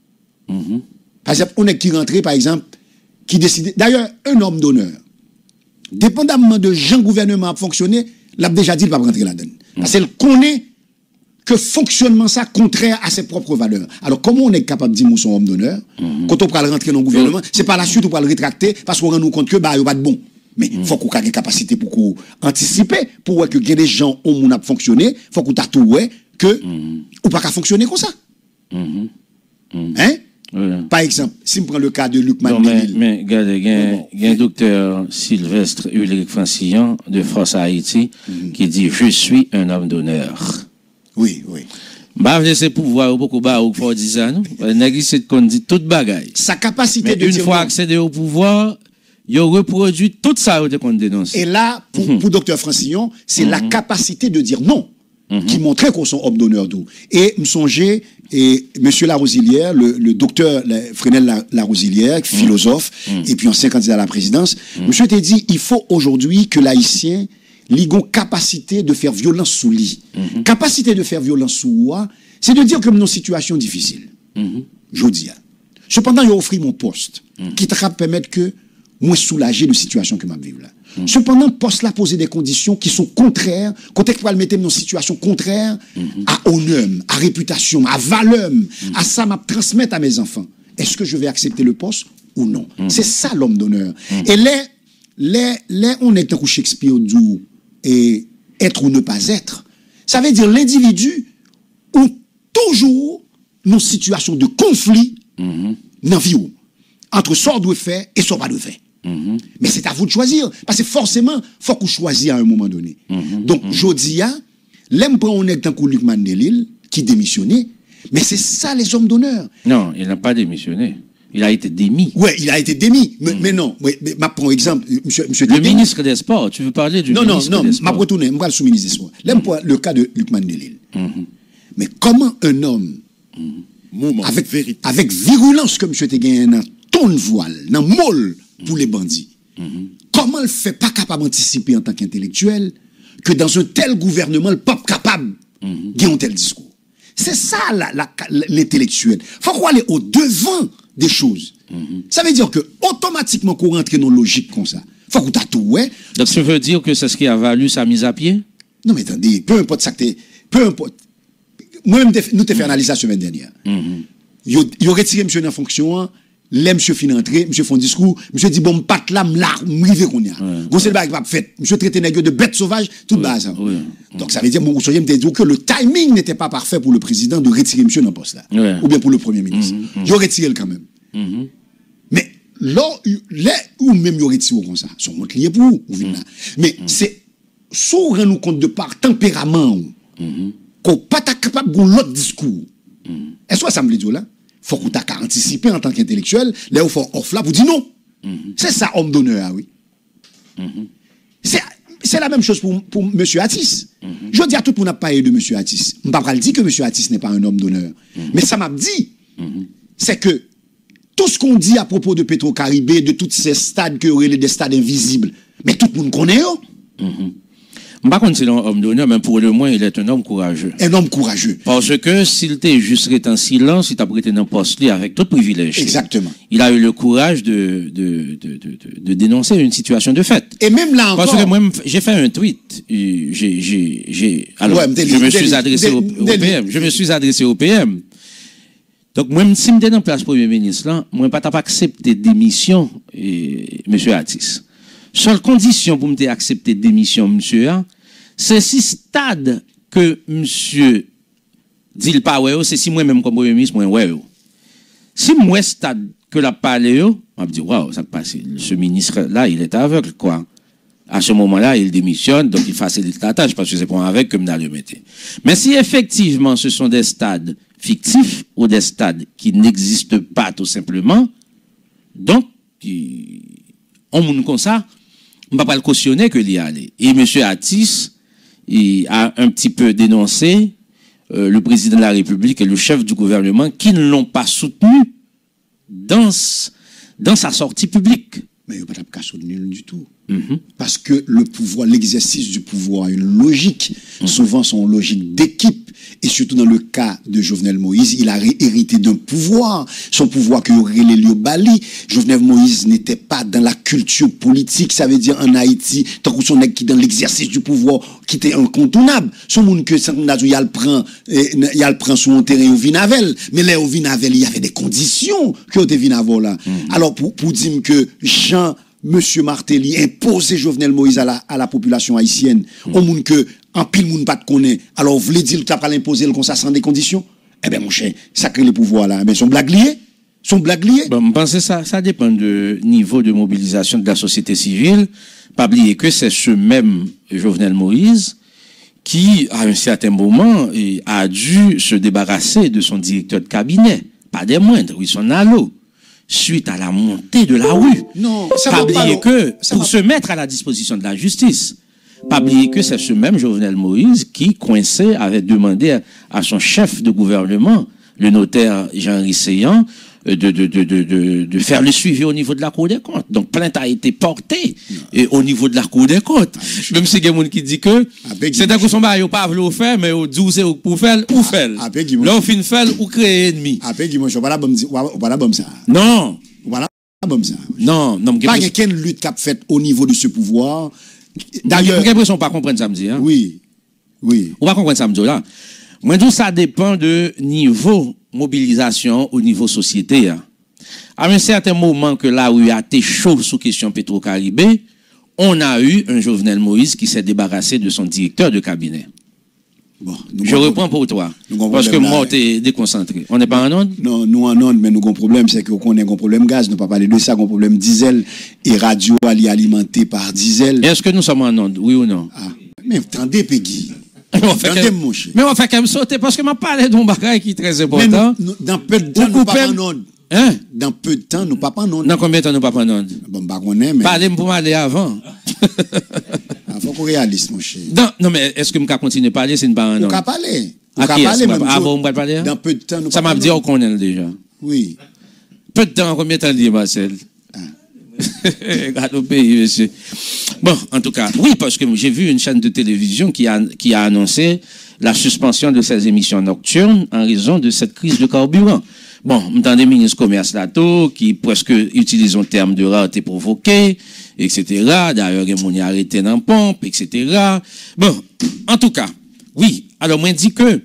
Mhm. Par exemple, on est qui rentre, par exemple, qui décide. D'ailleurs, un homme d'honneur, dépendamment de Jean gouvernement a fonctionné, l'a déjà dit, il va pas rentrer là-dedans. Parce qu'elle connaît que fonctionnement ça contraire à ses propres valeurs. Alors, comment on est capable de dire, nous sommes hommes d'honneur, mm-hmm. quand on peut rentrer dans le gouvernement, mm-hmm. c'est par la suite on peut le rétracter parce qu'on rend nous compte que, bah, il n'y a pas de bon. Mais il mm-hmm. faut qu'on ait une capacité pour qu'on anticiper, pour que des gens ont fonctionné, il faut qu'on t'attouille que, mm-hmm. ou pas qu'à fonctionner comme ça. Mm-hmm. Mm-hmm. Hein? Oui. Par exemple, si on prend le cas de Luc Non, Mandela. mais, mais regardez, il y a bon, un docteur Sylvestre Ulrich Francillon de Force Haïti mm-hmm. qui dit « Je suis un homme d'honneur ». Oui, oui. Bah, c'est pouvoir beaucoup bas ou faut dire ça, non? Nèg c'est qu'on dit toute bagaille. Sa capacité mais de une dire fois non. accédé au pouvoir, il reproduit tout ça qu'on dénonce. Et là, pour, mm-hmm. pour docteur Francillon, c'est mm-hmm. la capacité de dire non. Mm-hmm. Qui montrait qu'on sont hommes d'honneur d'où. Et me songeais, et monsieur Larosilière, le, le docteur Fresnel Larosilière, mm-hmm. philosophe, mm-hmm. et puis ancien candidat à la présidence, mm-hmm. monsieur t'a dit, il faut aujourd'hui que l'haïtien ligon capacité de faire violence sous lui. Mm-hmm. Capacité de faire violence sous moi, c'est de dire que nos situations difficiles. Mm-hmm. Je dis. Cependant, il a offert mon poste, mm-hmm. qui te permettre que moi soulager de situation que m'a vivre là. Mm-hmm. Cependant, poste là poser des conditions qui sont contraires, quand tu vas le mettre dans une situation contraire mm-hmm. à honneur, à réputation, à valeur, mm-hmm. à ça m'a transmettre à mes enfants. Est-ce que je vais accepter le poste ou non? Mm-hmm. C'est ça l'homme d'honneur. Mm-hmm. Et les, les, les, on est dans Shakespeare dit et être ou ne pas être. Ça veut dire l'individu ou toujours nos situations de conflit mm-hmm. dans la vie entre ce qu'on doit faire et ce qu'on ne doit pas faire. Mm-hmm. Mais c'est à vous de choisir. Parce que forcément, il faut qu'on choisisse à un moment donné. Mm-hmm. Donc, mm-hmm. je dis, l'aime prend on est dans Luc Mandela qui démissionnait, mais c'est ça les hommes d'honneur. Non, il n'a pas démissionné. Il a été démis. Oui, il a été démis. Mais, mm-hmm. mais non, mais, mais, ma prends exemple, monsieur, monsieur le ministre des Sports, tu veux parler du non, ministre non, non, des Sports? Non, non, ma retourner, je vais le sous-ministre des Sports. L'aime mm-hmm. le cas de Luc Mandela. Mm-hmm. Mais comment un homme, mm-hmm. avec, avec virulence comme monsieur te gagné dans ton voile, dans molle, pour les bandits. Mm-hmm. Comment le fait pas capable d'anticiper en tant qu'intellectuel que dans un tel gouvernement, le peuple capable mm-hmm. de un tel discours? C'est ça la, la, l'intellectuel. Faut qu'on aller au devant des choses. Mm-hmm. Ça veut dire que automatiquement qu'on rentre dans une logique comme ça. Faut qu'on t'attouille. Ouais. Donc ça veut dire que c'est ce qui a valu sa mise à pied? Non mais attendez, peu importe ça que t'es, peu importe. Moi-même, nous t'ai fait analyser la semaine dernière. Mm-hmm. Yo, yo retiré monsieur en fonction. Là, monsieur fin entré, monsieur font discours, monsieur dit bon, pat là, m'la, m'rive qu'on y a. Gon c'est le bague pas fait. Monsieur traité nèg de bête sauvage, tout oui, base. Oui. Donc ça veut dire mon soyez me dit que le timing n'était pas parfait pour le président de retirer monsieur dans poste là. Oui. Ou bien pour le premier ministre. Mm-hmm. Il retiré le quand même. Mm-hmm. Mais là, là ou même il retiré comme ça, sont montre lié pour ou mm-hmm. là. Mais mm-hmm. c'est sous rend nous compte de par tempérament mm-hmm. qu'on pas capable de l'autre discours. Mm-hmm. Est-ce que ça me dit là? Faut qu'on t'a anticipé en tant qu'intellectuel, là où faut off là pour dire non. Mm-hmm. C'est ça, homme d'honneur, oui. Mm-hmm. C'est, c'est la même chose pour, pour M. Atis. Mm-hmm. Je dis à tout le monde n'a pas parlé de M. Atis. Je ne vais pas dire que M. Atis n'est pas un homme d'honneur. Mm-hmm. Mais ça m'a dit, mm-hmm. c'est que tout ce qu'on dit à propos de Petro-Caribé, de tous ces stades qui auraient des stades invisibles, mais tout le monde connaît. Mm-hmm. Je ne sais pas si c'est un homme d'honneur, mais pour le moins, il est un homme courageux. Un homme courageux. Parce que s'il était juste resté en silence, il t'a prêté un poste avec tout privilège. Exactement. Il a eu le courage de, de, de, de, de dénoncer une situation de fait. Et même là encore. Parce que moi, j'ai fait un tweet. J'ai, j'ai, j'ai, alors, ouais, je me suis adressé au, au P M. Je me suis adressé au P M. Donc, moi, si je suis en place Premier ministre, là, moi, je ne pas accepter démission, et, monsieur Atis. Seule condition pour me accepter démission, monsieur, hein, c'est si stade que monsieur dit le pas ouais, c'est si moi-même comme premier ministre, moi ouais. Si moi stade que la parlé, on me dit waouh, ça passe. Ce ministre-là, il est aveugle, quoi. À ce moment-là, il démissionne, donc il facilite la tâche parce que c'est pas avec que me le mettre. Mais si effectivement ce sont des stades fictifs ou des stades qui n'existent pas tout simplement, donc, on monde comme ça, on ne va pas le cautionner que l'y aller. Et M. Atis, il a un petit peu dénoncé euh, le président de la République et le chef du gouvernement qui ne l'ont pas soutenu dans, dans sa sortie publique. Mais il n'y a pas de cas nul du tout. Mm-hmm. Parce que le pouvoir, l'exercice du pouvoir a une logique. Mm-hmm. Souvent, c'est une logique d'équipe. Et surtout dans le cas de Jovenel Moïse, il a hérité d'un pouvoir. Son pouvoir que relé le Bali. Jovenel Moïse n'était pas dans la culture politique. Ça veut dire en Haïti, tant que son nèg qui dans l'exercice du pouvoir, qui était incontournable. Son monde que il a le prend, il a le prend sur un terrain au Vinavel. Mais là, au Vinavel, il y avait des conditions que au Vinavel là. Mm-hmm. Alors, pour, pour dire que Jean, Monsieur Martelly impose Jovenel Moïse à la, à la population haïtienne, mm. au monde que en pile monde pas de connaît, alors vous voulez dire que tu pas l'imposer comme ça sans des conditions? Eh bien mon cher, ça crée les pouvoirs là, mais sont blagues liées, sont blagues liées. Bon, je pense que ça, ça dépend du niveau de mobilisation de la société civile. Pas oublier que c'est ce même Jovenel Moïse qui, à un certain moment, a dû se débarrasser de son directeur de cabinet, pas des moindres, oui, son allo. Suite à la montée de la rue. Non, ça pas oublier que, pour se mettre à la disposition de la justice, pas oublier que c'est ce même Jovenel Moïse qui, coincé, avait demandé à, à son chef de gouvernement, le notaire Jean-Henri Seyan, de, de, de, de, de, de faire le suivi au niveau de la Cour des comptes. Donc, plainte a été portée et au niveau de la Cour des comptes. Ah, même si il y a quelqu'un qui dit que c'est un coup son bail, pas voulu faire, mais au douze pour faire, ou faire. Là, on finit faire ou créer ennemi. Après, Guimon, je ne vais pas bon ça. Non. Voilà, bon ça. Non, non. Pas quelle lutte qu'a faite au niveau de ce pouvoir. D'ailleurs. Vous n'avez pas comprendre ça, me dit, hein? Oui. Oui. On va comprendre ça, me dit, là. Moi, tout ça dépend de niveau mobilisation au niveau société. Hein. À un certain moment que là où il y a été chaud sous question Petro-Caribé, on a eu un Jovenel Moïse qui s'est débarrassé de son directeur de cabinet. Bon, je reprends pour toi. Parce que moi, tu es déconcentré. On n'est pas en onde? Non, nous en onde, mais nous avons un problème, c'est qu'on a un problème gaz. Nous ne pouvons pas parler de ça, un problème diesel. Et radio, elle est alimentée par diesel. Est-ce que nous sommes en onde, oui ou non? Ah, mais attendez, Peggy. Attendez, mon cher. Mais on fait qu'elle me sauter parce que je parlé d'un bagage qui est très important. Nous, nous, dans peu de temps, nous ne pas en onde. Hein? Dans peu de temps, nous ne pas en onde. Dans combien de temps nous pas en onde? Bon, bah, on est, mais. Parlez pour m'aller avant. Il faut qu'on réalise, mon cher. Non, non, mais est-ce que je peux continuer à parler? C'est une parole. On peut parler. On peut parler, même. Avant, on peut parler? Dans peu de temps, nous ça m'a dit qu'on est déjà. Oui. Peu de temps, combien de temps, dit Marcel? Regarde au pays, monsieur. Bon, en tout cas, oui, parce que j'ai vu une chaîne de télévision qui a, qui a annoncé la suspension de ses émissions nocturnes en raison de cette crise de carburant. Bon, m'entendez ministre commerce Lato, qui presque utilise un terme de rareté provoquée, et cetera. D'ailleurs, il y a arrêté dans la pompe, et cetera. Bon, en tout cas, oui. Alors, moi, je dis que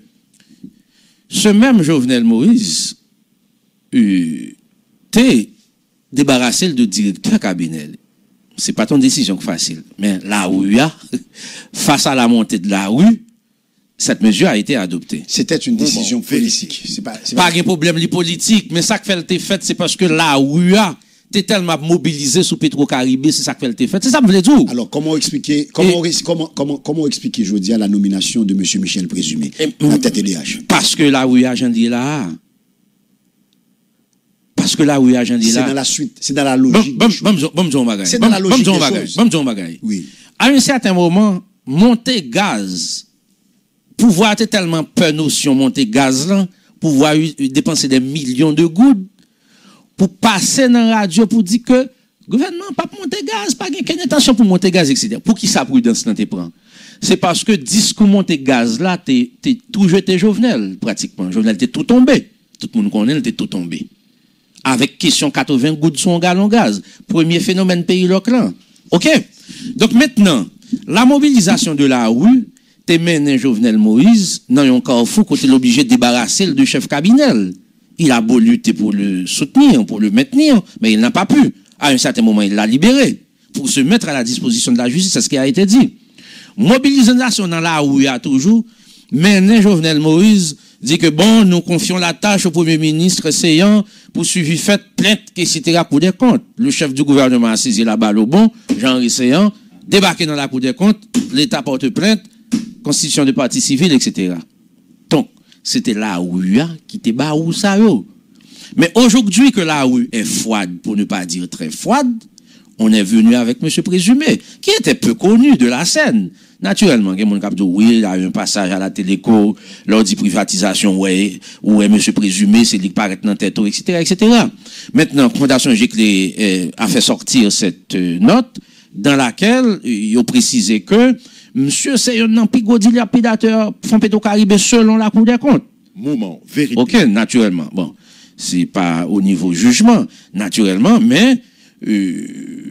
ce même Jovenel Moïse euh, t'es débarrassé de directeur cabinet. C'est pas ton décision facile. Mais là où il y a, face à la montée de la rue, cette mesure a été adoptée. C'était une décision bon, politique. C'est pas, c'est pas, pas un problème politique, mais ça que fait le fait, c'est parce que là où il y a, t'es tellement mobilisé sous Petro-Caribé, c'est ça que fait le fait. C'est ça que je voulais dire. Alors, comment expliquer, comment, et, comment, comment, comment expliquer, je veux dire, la nomination de M. Michel Présumé à la tête de l'I H? Parce que là où il y a, j'en dis là. Parce que là où il y a, j'en dis là. C'est dans la suite, c'est dans la logique. Bon, bon, bon, bon, bon, c'est dans la logique bon, des bon, choses. Bon, bon, bagaille. Oui. À un certain moment, monter gaz, pouvoir être tellement peu notion monter gaz là, pouvoir dépenser des millions de gouttes pour passer dans la radio pour dire que le gouvernement pas monter gaz, pas gain intention pour monter gaz, et cetera. Pour qui ça prudence là te prend? C'est parce que discours monter gaz là, t'es t'es tout jeté Jovenel pratiquement. Jovenel t'es tout tombé. Tout le monde connaît, t'es tout tombé. Avec question quatre-vingts gouttes sur un gallon gaz. Premier phénomène pays local. OK? Donc maintenant, la mobilisation de la rue, t'es mené Jovenel Moïse, dans un carrefour, quand il est obligé de débarrasser le chef cabinet. Il a beau lutter pour le soutenir, pour le maintenir, mais il n'a pas pu. À un certain moment, il l'a libéré pour se mettre à la disposition de la justice, c'est ce qui a été dit. Mobilisation dans la rue, il y a toujours, mené Jovenel Moïse, dit que bon, nous confions la tâche au Premier ministre Seyan pour suivi fait plainte, et cetera Cour des comptes. Le chef du gouvernement a saisi la balle au bon, Jean-Henri Seyan, débarqué dans la Cour des comptes, l'État porte plainte, constitution de partie civile, et cetera. Donc, c'était la rue qui était bas où ça yo. Mais aujourd'hui que la rue est froide, pour ne pas dire très froide, on est venu avec M. Présumé, qui était peu connu de la scène. Naturellement, il y a des gens qui disent, oui, il y a un passage à la téléco, lors de privatisation, ouais, où est M. Présumé, c'est lui qui paraît dans tête, et cetera, et cetera. Maintenant, la Fondation Giclé euh, a fait sortir cette euh, note dans laquelle il a précisé que monsieur, c'est un empigodilapidateur fonds Pétro-Caribé selon la Cour des comptes. Moment vérité. Ok, naturellement. Bon, c'est pas au niveau jugement, naturellement, mais euh,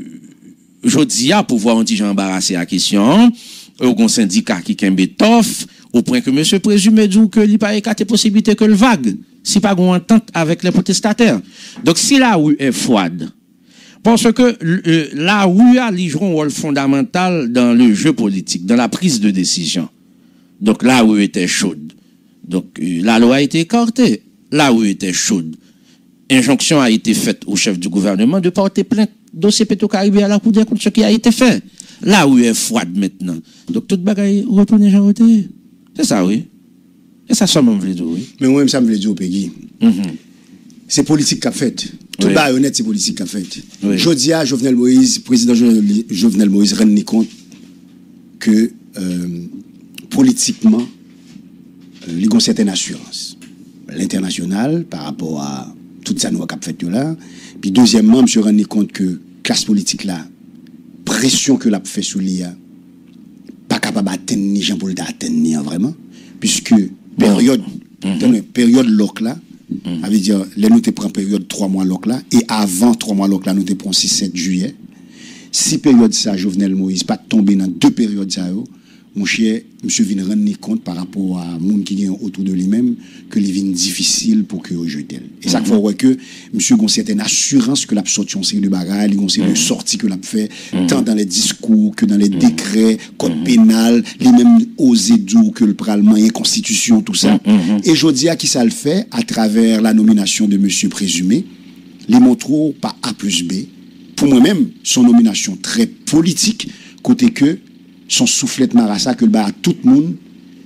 je dis à pouvoir un petit gens embarrasser la question, au syndicat qui kembe tof, au point que monsieur Présumé dit que il n'y a pas écarté possibilité que le vague, si pas une entente avec les protestataires. Donc, si la rue est froide, parce que euh, la rue a un rôle fondamental dans le jeu politique, dans la prise de décision. Donc, la rue était chaude. Donc, euh, la loi a été écartée. La rue était chaude. Injonction a été faite au chef du gouvernement de porter plainte dossier Pétro-Caribé à la Cour des comptes, ce qui a été fait. La rue est froide maintenant. Donc, toute bagaille retourne Jean Roté. C'est ça, oui. C'est ça, ça, me veut dire, oui. Mais moi-même, ça me veut dire, Peggy. Mm-hmm. C'est politique qu'a fait. Tout bas honnête, c'est politique qu'a fait. Oui. Jodia, Jovenel Moïse, président Jovenel Moïse, rend compte que euh, politiquement, euh, il y a une certaine assurance. L'international, par rapport à tout ça, nous qu'a fait là. Puis deuxièmement, je me rends compte que classe politique là, pression que l'a fait sous l'I A, pas capable d'atteindre ni Jean Paul d'atteindre ni vraiment, puisque période, mm-hmm. période loc là, Mm. Ça veut dire, là, nous te prenons période trois mois loc là, et avant trois mois loc là, nous te prenons six sept juillet. Si période ça, Jovenel Moïse, pas tomber dans deux périodes ça, mon cher, monsieur vient rendre compte par rapport à monde qui est autour de lui-même, que il vient difficile pour que rejette. Et ça, il faut voir que monsieur a une certaine assurance que l'a sorti en série de bagages, il a une série de sorties que l'a fait, tant dans les discours que dans les décrets, code pénal, les mêmes osé dire que le parlement est constitution, tout ça. Et je dis à qui ça le fait, à travers la nomination de monsieur Présumé, les montrons par A plus B. Pour moi-même, son nomination très politique, côté que son soufflette marassa que le bas à tout le monde,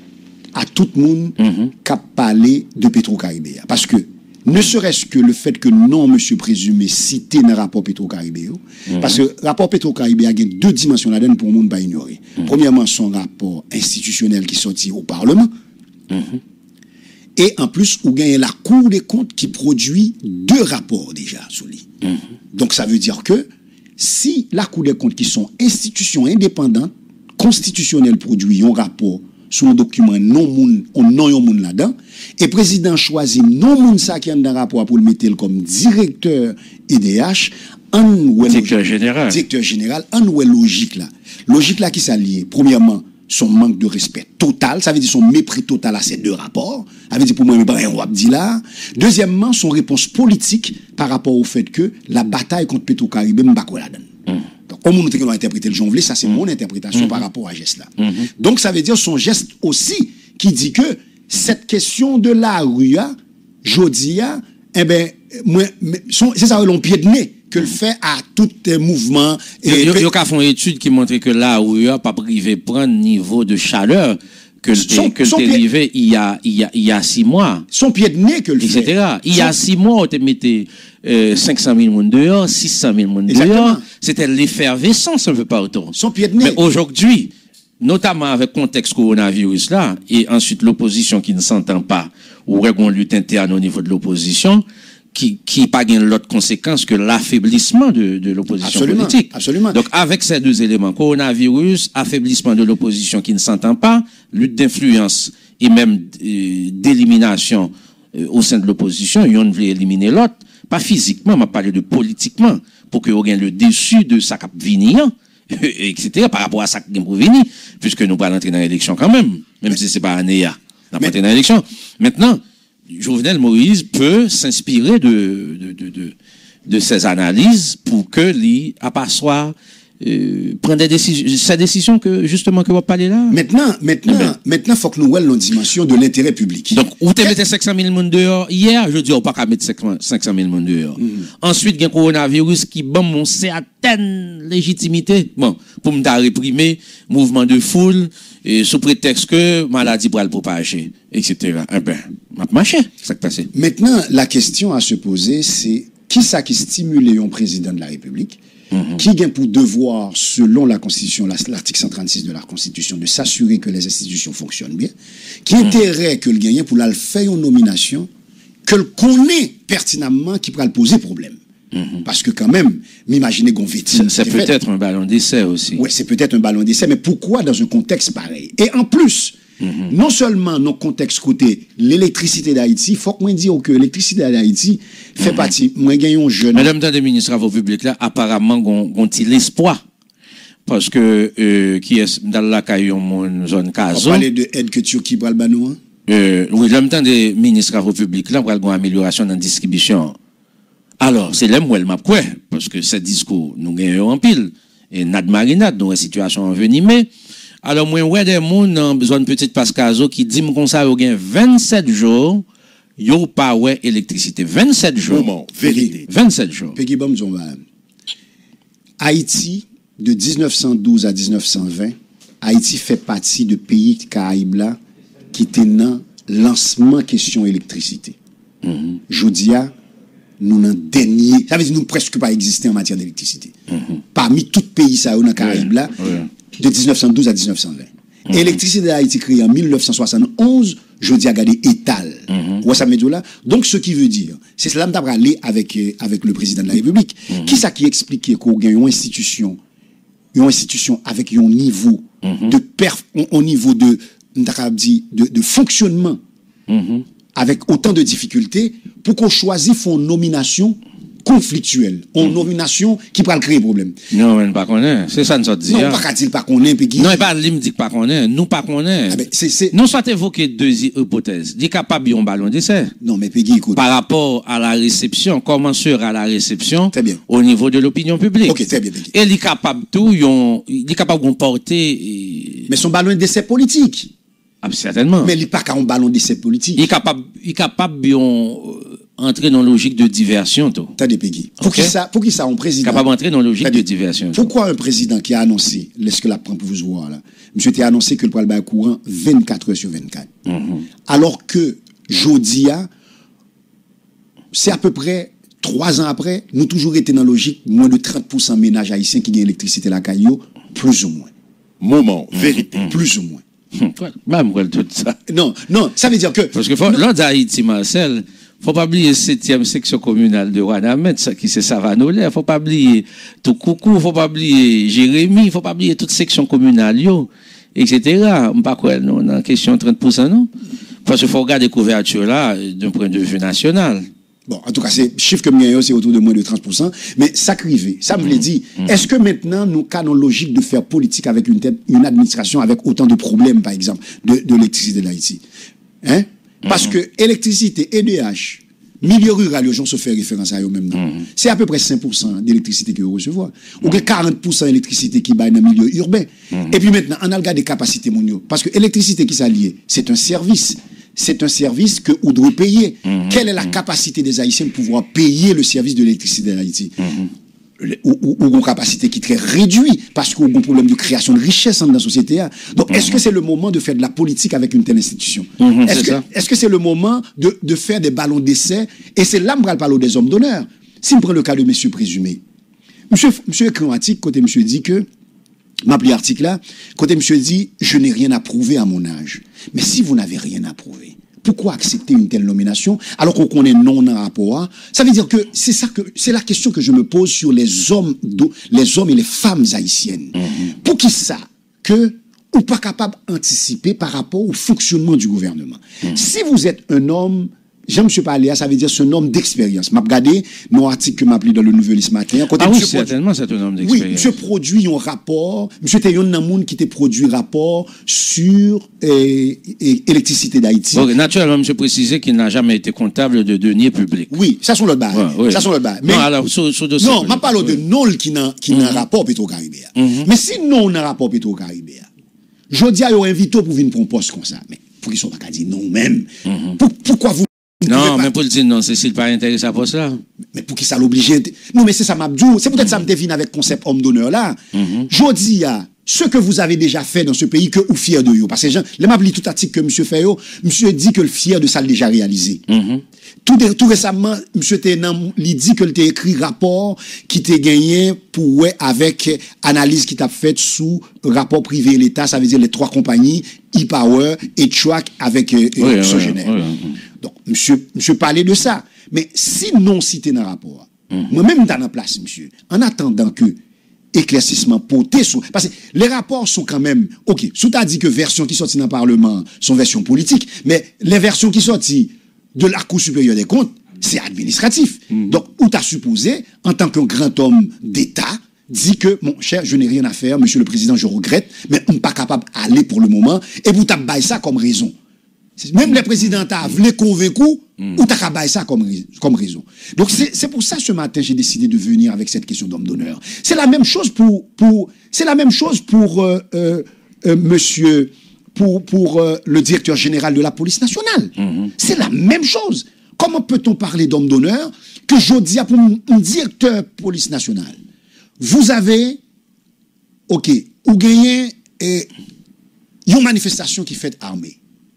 à tout le monde, mm-hmm. qui a parlé de Pétro-Caribé. Parce que, ne serait-ce que le fait que non, monsieur Présumé, cité dans le rapport Pétro-Caribé, mm-hmm. parce que le rapport Pétro-Caribé a deux dimensions là-dedans pour le monde pas ignorer. Mm-hmm. Premièrement, son rapport institutionnel qui sortit au Parlement. Mm-hmm. Et en plus, ou gagne la Cour des comptes qui produit deux rapports déjà sous lui. Mm-hmm. Donc, ça veut dire que si la Cour des comptes, qui sont institutions indépendantes, constitutionnelles, produit un rapport sur un document non moun, on non moun là-dedans, et président choisit non moun ça qui est dans le rapport pour le mettre comme directeur I D H, en directeur général. Directeur général, en ou logique là. Logique là qui s'allie, premièrement, son manque de respect total, ça veut dire son mépris total à ces deux rapports, ça veut dire pour moi, mais pas rien on dit là. Deuxièmement, son réponse politique par rapport au fait que la bataille contre Pétro-Caribé m'pa quoi là-dedans. Donc, comme nous avons interprété le jonglé, ça c'est mm. mon interprétation mm-hmm. par rapport à ce geste là. Mm-hmm. Donc, ça veut dire son geste aussi qui dit que cette question de la rue, Jodia, eh ben, c'est ça l'on pied de nez que le fait à tout mouvement. Il y a fait une étude qui montre que la rue n'a pas privé prendre niveau de chaleur que son, que son dérivé il y a il y a il y a six mois. Son pied de nez que le fait. Etc. Il y a six mois, on te mettait euh, cinq cent mille monde dehors, six cent mille monde dehors. C'était l'effervescence un peu partout. Son pied de nez. Mais aujourd'hui, notamment avec le contexte coronavirus là, et ensuite l'opposition qui ne s'entend pas, ou une lutte interne au niveau de l'opposition, qui qui pas gagne l'autre conséquence que l'affaiblissement de, de l'opposition politique. Absolument. Donc avec ces deux éléments, coronavirus, affaiblissement de l'opposition qui ne s'entend pas, lutte d'influence et même euh, d'élimination euh, au sein de l'opposition, ils ont voulu éliminer l'autre, pas physiquement, mais parler de politiquement, pour que vous gagne le dessus de sa cap venir, et cetera, par rapport à ça qui vient pour venir, puisque nous pas entrer dans l'élection quand même, même si c'est pas un E A, nous pas entrer dans l'élection. Maintenant, Jovenel Moïse peut s'inspirer de, de, de, de, de ces analyses pour que lui aperçoit, euh, prendre des décisions, sa décision que, justement, que vous parlez là. Maintenant, maintenant, ben, maintenant, faut que nous voyons la dimension de l'intérêt public. Donc, où tu mettez cinq cent mille monde dehors hier, je dis, on pas qu'à mettre cinq cent mille monde dehors. Mm-hmm. Ensuite, il y a un coronavirus qui bombe une certaine légitimité. Bon, pour me réprimer, mouvement de foule, et sous prétexte que maladie pour le propager, et cetera. Eh ben, m'a marché, ça qui passe. Maintenant, la question à se poser, c'est qui ça qui stimule un président de la République mm-hmm. qui gagne pour devoir, selon la Constitution, l'article cent trente-six de la Constitution, de s'assurer que les institutions fonctionnent bien, qui mm-hmm. intérêt que le gagnant pour la faire une nomination, que le connaît pertinemment qui pourra le poser problème. Mm-hmm. Parce que quand même, m'imaginez qu'on fait. C'est peut-être un ballon d'essai aussi. Oui, c'est peut-être un ballon d'essai, mais pourquoi dans un contexte pareil? Et en plus, mm-hmm. non seulement dans le contexte côté l'électricité d'Haïti, il faut que moi dise que l'électricité d'Haïti fait mm-hmm. partie. Moi, gagnons jeune. Madame des ministres travaux publics là, apparemment, ont-ils l'espoir? Parce que, euh, qui est dans la caillon, zone Caso. On parlait de aide que Turquie pour le banou. Euh, oui, l'homme des ministres travaux publics là, pour avoir une amélioration dans la distribution. Alors, c'est là où elle m'a quoi, parce que ce discours, nous gagnons en pile, et nad marinade, nous, une situation envenimée. Alors, moi, ouais, des gens ont besoin de petite Pascazo qui dit, qu'on ça, il y a vingt-sept jours, il n'y a pas ouais, électricité. vingt-sept jours. Moment, vérité. vingt-sept jours. Peggy Bom Zomba. Haïti, de mille neuf cent douze à mille neuf cent vingt, Haïti fait partie de pays Caraïbes là, qui étaient dans lancement question électricité. Mm-hmm. Joudia, nous n'en dernier, ça veut dire nous presque pas existé en matière d'électricité. Mm-hmm. Parmi tous les pays ça dans Caraïbes là, oui, oui. de mille neuf cent douze à mille neuf cent vingt. Mm-hmm. L'électricité d'Haïti créée en mille neuf cent soixante-onze, je dis à garder étal. Mm-hmm. Ça me dit là. Donc ce qui veut dire, c'est cela que nous aller avec avec le président de la République. Mm-hmm. Qui ça qui explique qu'on a une institution, une institution avec un niveau mm-hmm. de perf, au niveau de de, de fonctionnement. Mm-hmm. Avec autant de difficultés, pour qu'on choisisse une nomination conflictuelle, une mmh. nomination qui peut créer problème. Non, mais pas qu'on c'est ça nous dit. Non, pas qu'à dire pas qu'on est, puis non, pas lui me dit pas qu'on est, nous pas qu'on est. Ah ben, c'est c'est nous soit évoquer deux hypothèses. Dit capable un ballon d'essai. Non, mais Peggy, écoute. Par rapport à la réception, comment sera la réception très bien. Au niveau de l'opinion publique. OK, très bien, Peggy. Et il est capable tout, il est capable de porter mais son ballon d'essai politique. Ah, certainement. Mais il n'est pas qu'un ballon d'essai politique. Il est capable, il est capable de entrer dans la logique de diversion. Attendez, Peggy. Pour okay. qui ça, pour qui ça, un président. Capable d'entrer dans la logique de diversion. Pourquoi un président qui a annoncé, laisse que la prend pour vous voir là, monsieur a annoncé que le poil bas courant vingt-quatre heures sur vingt-quatre. Mm-hmm. Alors que, Jodia, c'est à peu près trois ans après, nous toujours été dans la logique, moins de trente pour cent ménages haïtiens qui gagnent l'électricité à la Caillou, plus ou moins. Moment, mmh. vérité. Plus ou moins. Même tout ça. Non, non, ça veut dire que. Parce que l'autre d'Haïti, Marcel, faut pas oublier septième section communale de Wanamet, ça qui c'est Savanolais, faut pas oublier tout Coucou, faut pas oublier Jérémy, faut pas oublier toute section communale, yo, et cetera. On pas quoi, non, dans question trente pour cent, non? Parce qu'il faut regarder la couverture là, d'un point de vue national. Bon, en tout cas, c'est chiffre que nous c'est autour de moins de trente pour cent. Mais ça crivé. Ça me mmh. dit, mmh. est-ce que maintenant, nous avons logique de faire politique avec une, tête, une administration avec autant de problèmes, par exemple, de, de l'électricité d'Haïti? Hein? Mmh. Parce que électricité, E D H, milieu rural, les gens se font référence à eux-mêmes. Mmh. C'est à peu près cinq pour cent d'électricité qu'ils recevoir. Mmh. Ou que quarante pour cent d'électricité qui baille dans le milieu urbain. Mmh. Et puis maintenant, on a regardé des capacités mondiales. Parce que l'électricité qui s'allie, c'est un service. C'est un service que vous devez payer. Mmh, Quelle est la mmh. capacité des Haïtiens de pouvoir payer le service de l'électricité d'Haïti? Mmh. Ou, ou, ou une capacité qui est très réduite parce qu'on a un problème de création de richesse dans la société. Donc, mmh. est-ce que c'est le moment de faire de la politique avec une telle institution? mmh, Est-ce que, est que c'est le moment de, de faire des ballons d'essai? Et c'est là que je parle des hommes d'honneur. Si on prend le cas de monsieur présumé, monsieur, monsieur écrit un article, côté monsieur dit que, m'appelé article là, côté monsieur dit, je n'ai rien à prouver à mon âge. Mais si vous n'avez rien à prouver, pourquoi accepter une telle nomination alors qu'on connaît non en rapport? Ça veut dire que c'est ça que c'est la question que je me pose sur les hommes, les hommes et les femmes haïtiennes. Mm-hmm. Pour qui ça que ou pas capable d'anticiper par rapport au fonctionnement du gouvernement? Mm-hmm. Si vous êtes un homme, j'aime M. Paléa, ça veut dire ce homme d'expérience. M'a regardé nos articles que m'a pris dans le Nouvel ce matin. Côté ah oui, certainement, c'est un homme d'expérience. Oui, monsieur produit un rapport, monsieur Tayon Namoun qui t'a produit un rapport sur euh, électricité d'Haïti. Bon, naturellement, monsieur précisé qu'il n'a jamais été comptable de deniers publics. Oui, ça sont le bail. Ouais, oui. Ça sont le bail. Mais non, alors, sur, sur non, je parle oui. de non qui n'a qui n'a mm-hmm. rapport Petro-Caribéa. Mm-hmm. Mais si non on a rapport Petro-Caribéa, je dis à eux invité pour venir pour un poste comme ça. Mais pour qu'ils soient pas qu'à dire non même. Mm-hmm. Pour, pourquoi vous non, mais pour le dire non, c'est pas intéressé à ça. Mais pour qui ça l'oblige? Non, mais c'est ça m'a dit. C'est peut-être mm-hmm. ça me devine avec le concept homme d'honneur là. Mm-hmm. Je dis à ce que vous avez déjà fait dans ce pays que vous fier de vous. Parce que les m'a tout article que monsieur fait, monsieur dit que le fier de ça déjà réalisé. Mm-hmm. Tout, tout récemment, monsieur Tenan, il dit que t'a écrit rapport qui t'a gagné pour ouais, avec analyse qui t'a faite sous rapport privé l'État, ça veut dire les trois compagnies, e-Power et Track avec euh, oui, euh, Sogénère. Oui, oui, oui. Donc, monsieur, monsieur parlait de ça. Mais si non cité dans le rapport, mm-hmm. moi-même dans la place, monsieur, en attendant que éclaircissement porté sur... Parce que les rapports sont quand même... Ok, sous t'as dit que versions qui sortent dans le Parlement sont versions politiques, mais les versions qui sortent de la Cour supérieure des comptes, c'est administratif. Mm. Donc, où t'as supposé, en tant qu'un grand homme d'État, dit que, mon cher, je n'ai rien à faire, monsieur le président, je regrette, mais on n'est pas capable d'aller pour le moment, et vous t'as ça comme raison. Même les présidents t'as voulu convaincre, mm. ou t'as ça comme, comme raison. Donc, c'est pour ça, ce matin, j'ai décidé de venir avec cette question d'homme d'honneur. C'est la même chose pour, pour, c'est la même chose pour, euh, euh, euh, monsieur, pour, pour euh, le directeur général de la police nationale. Mm-hmm. C'est la même chose. Comment peut-on parler d'homme d'honneur que je dis pour un directeur police nationale? Vous avez, ok, ou gagnez eh, une manifestation qui fait armée.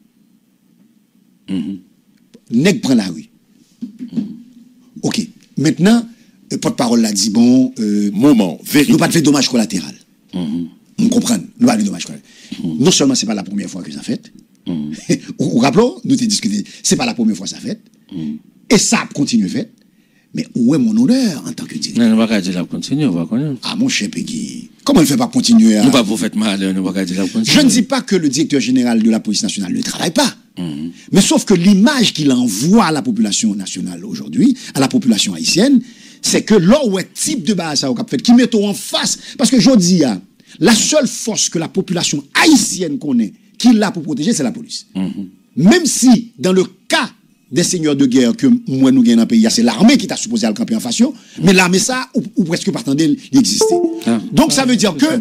Mm-hmm. Nèg prend la rue. Mm-hmm. Ok. Maintenant, le porte-parole l'a dit, bon, euh, moment, vérité. Nous pas de fait dommage collatéral. Mm-hmm. On comprend. Nous pas de dommage collatéral. Mm-hmm. Non seulement c'est pas la première fois que ça fait. Mm-hmm. Vous rappelez, nous t'ai discuté, c'est pas la première fois que ça fait. Mm-hmm. Et ça continue fait. Mais où est mon honneur en tant que directeur? Non, on va pas dire la continuer, on va connaître. Ah, mon cher Peggy, comment il ne fait pas continuer? Nous pas vous faites mal, on va pas dire la continuer. Je ne dis pas que le directeur général de la police nationale ne travaille pas. Mm-hmm. Mais sauf que l'image qu'il envoie à la population nationale aujourd'hui, à la population haïtienne, c'est que là où est type de base au cap fait, qui met en face, parce que je dis, la seule force que la population haïtienne connaît, qui l'a pour protéger, c'est la police. Mm-hmm. Même si, dans le cas des seigneurs de guerre que moi nous gagnons dans le pays, c'est l'armée qui t'a supposé à le camper en face, mais l'armée ça, ou, ou presque partant d'elle, existait. Ah. Donc ça veut dire que,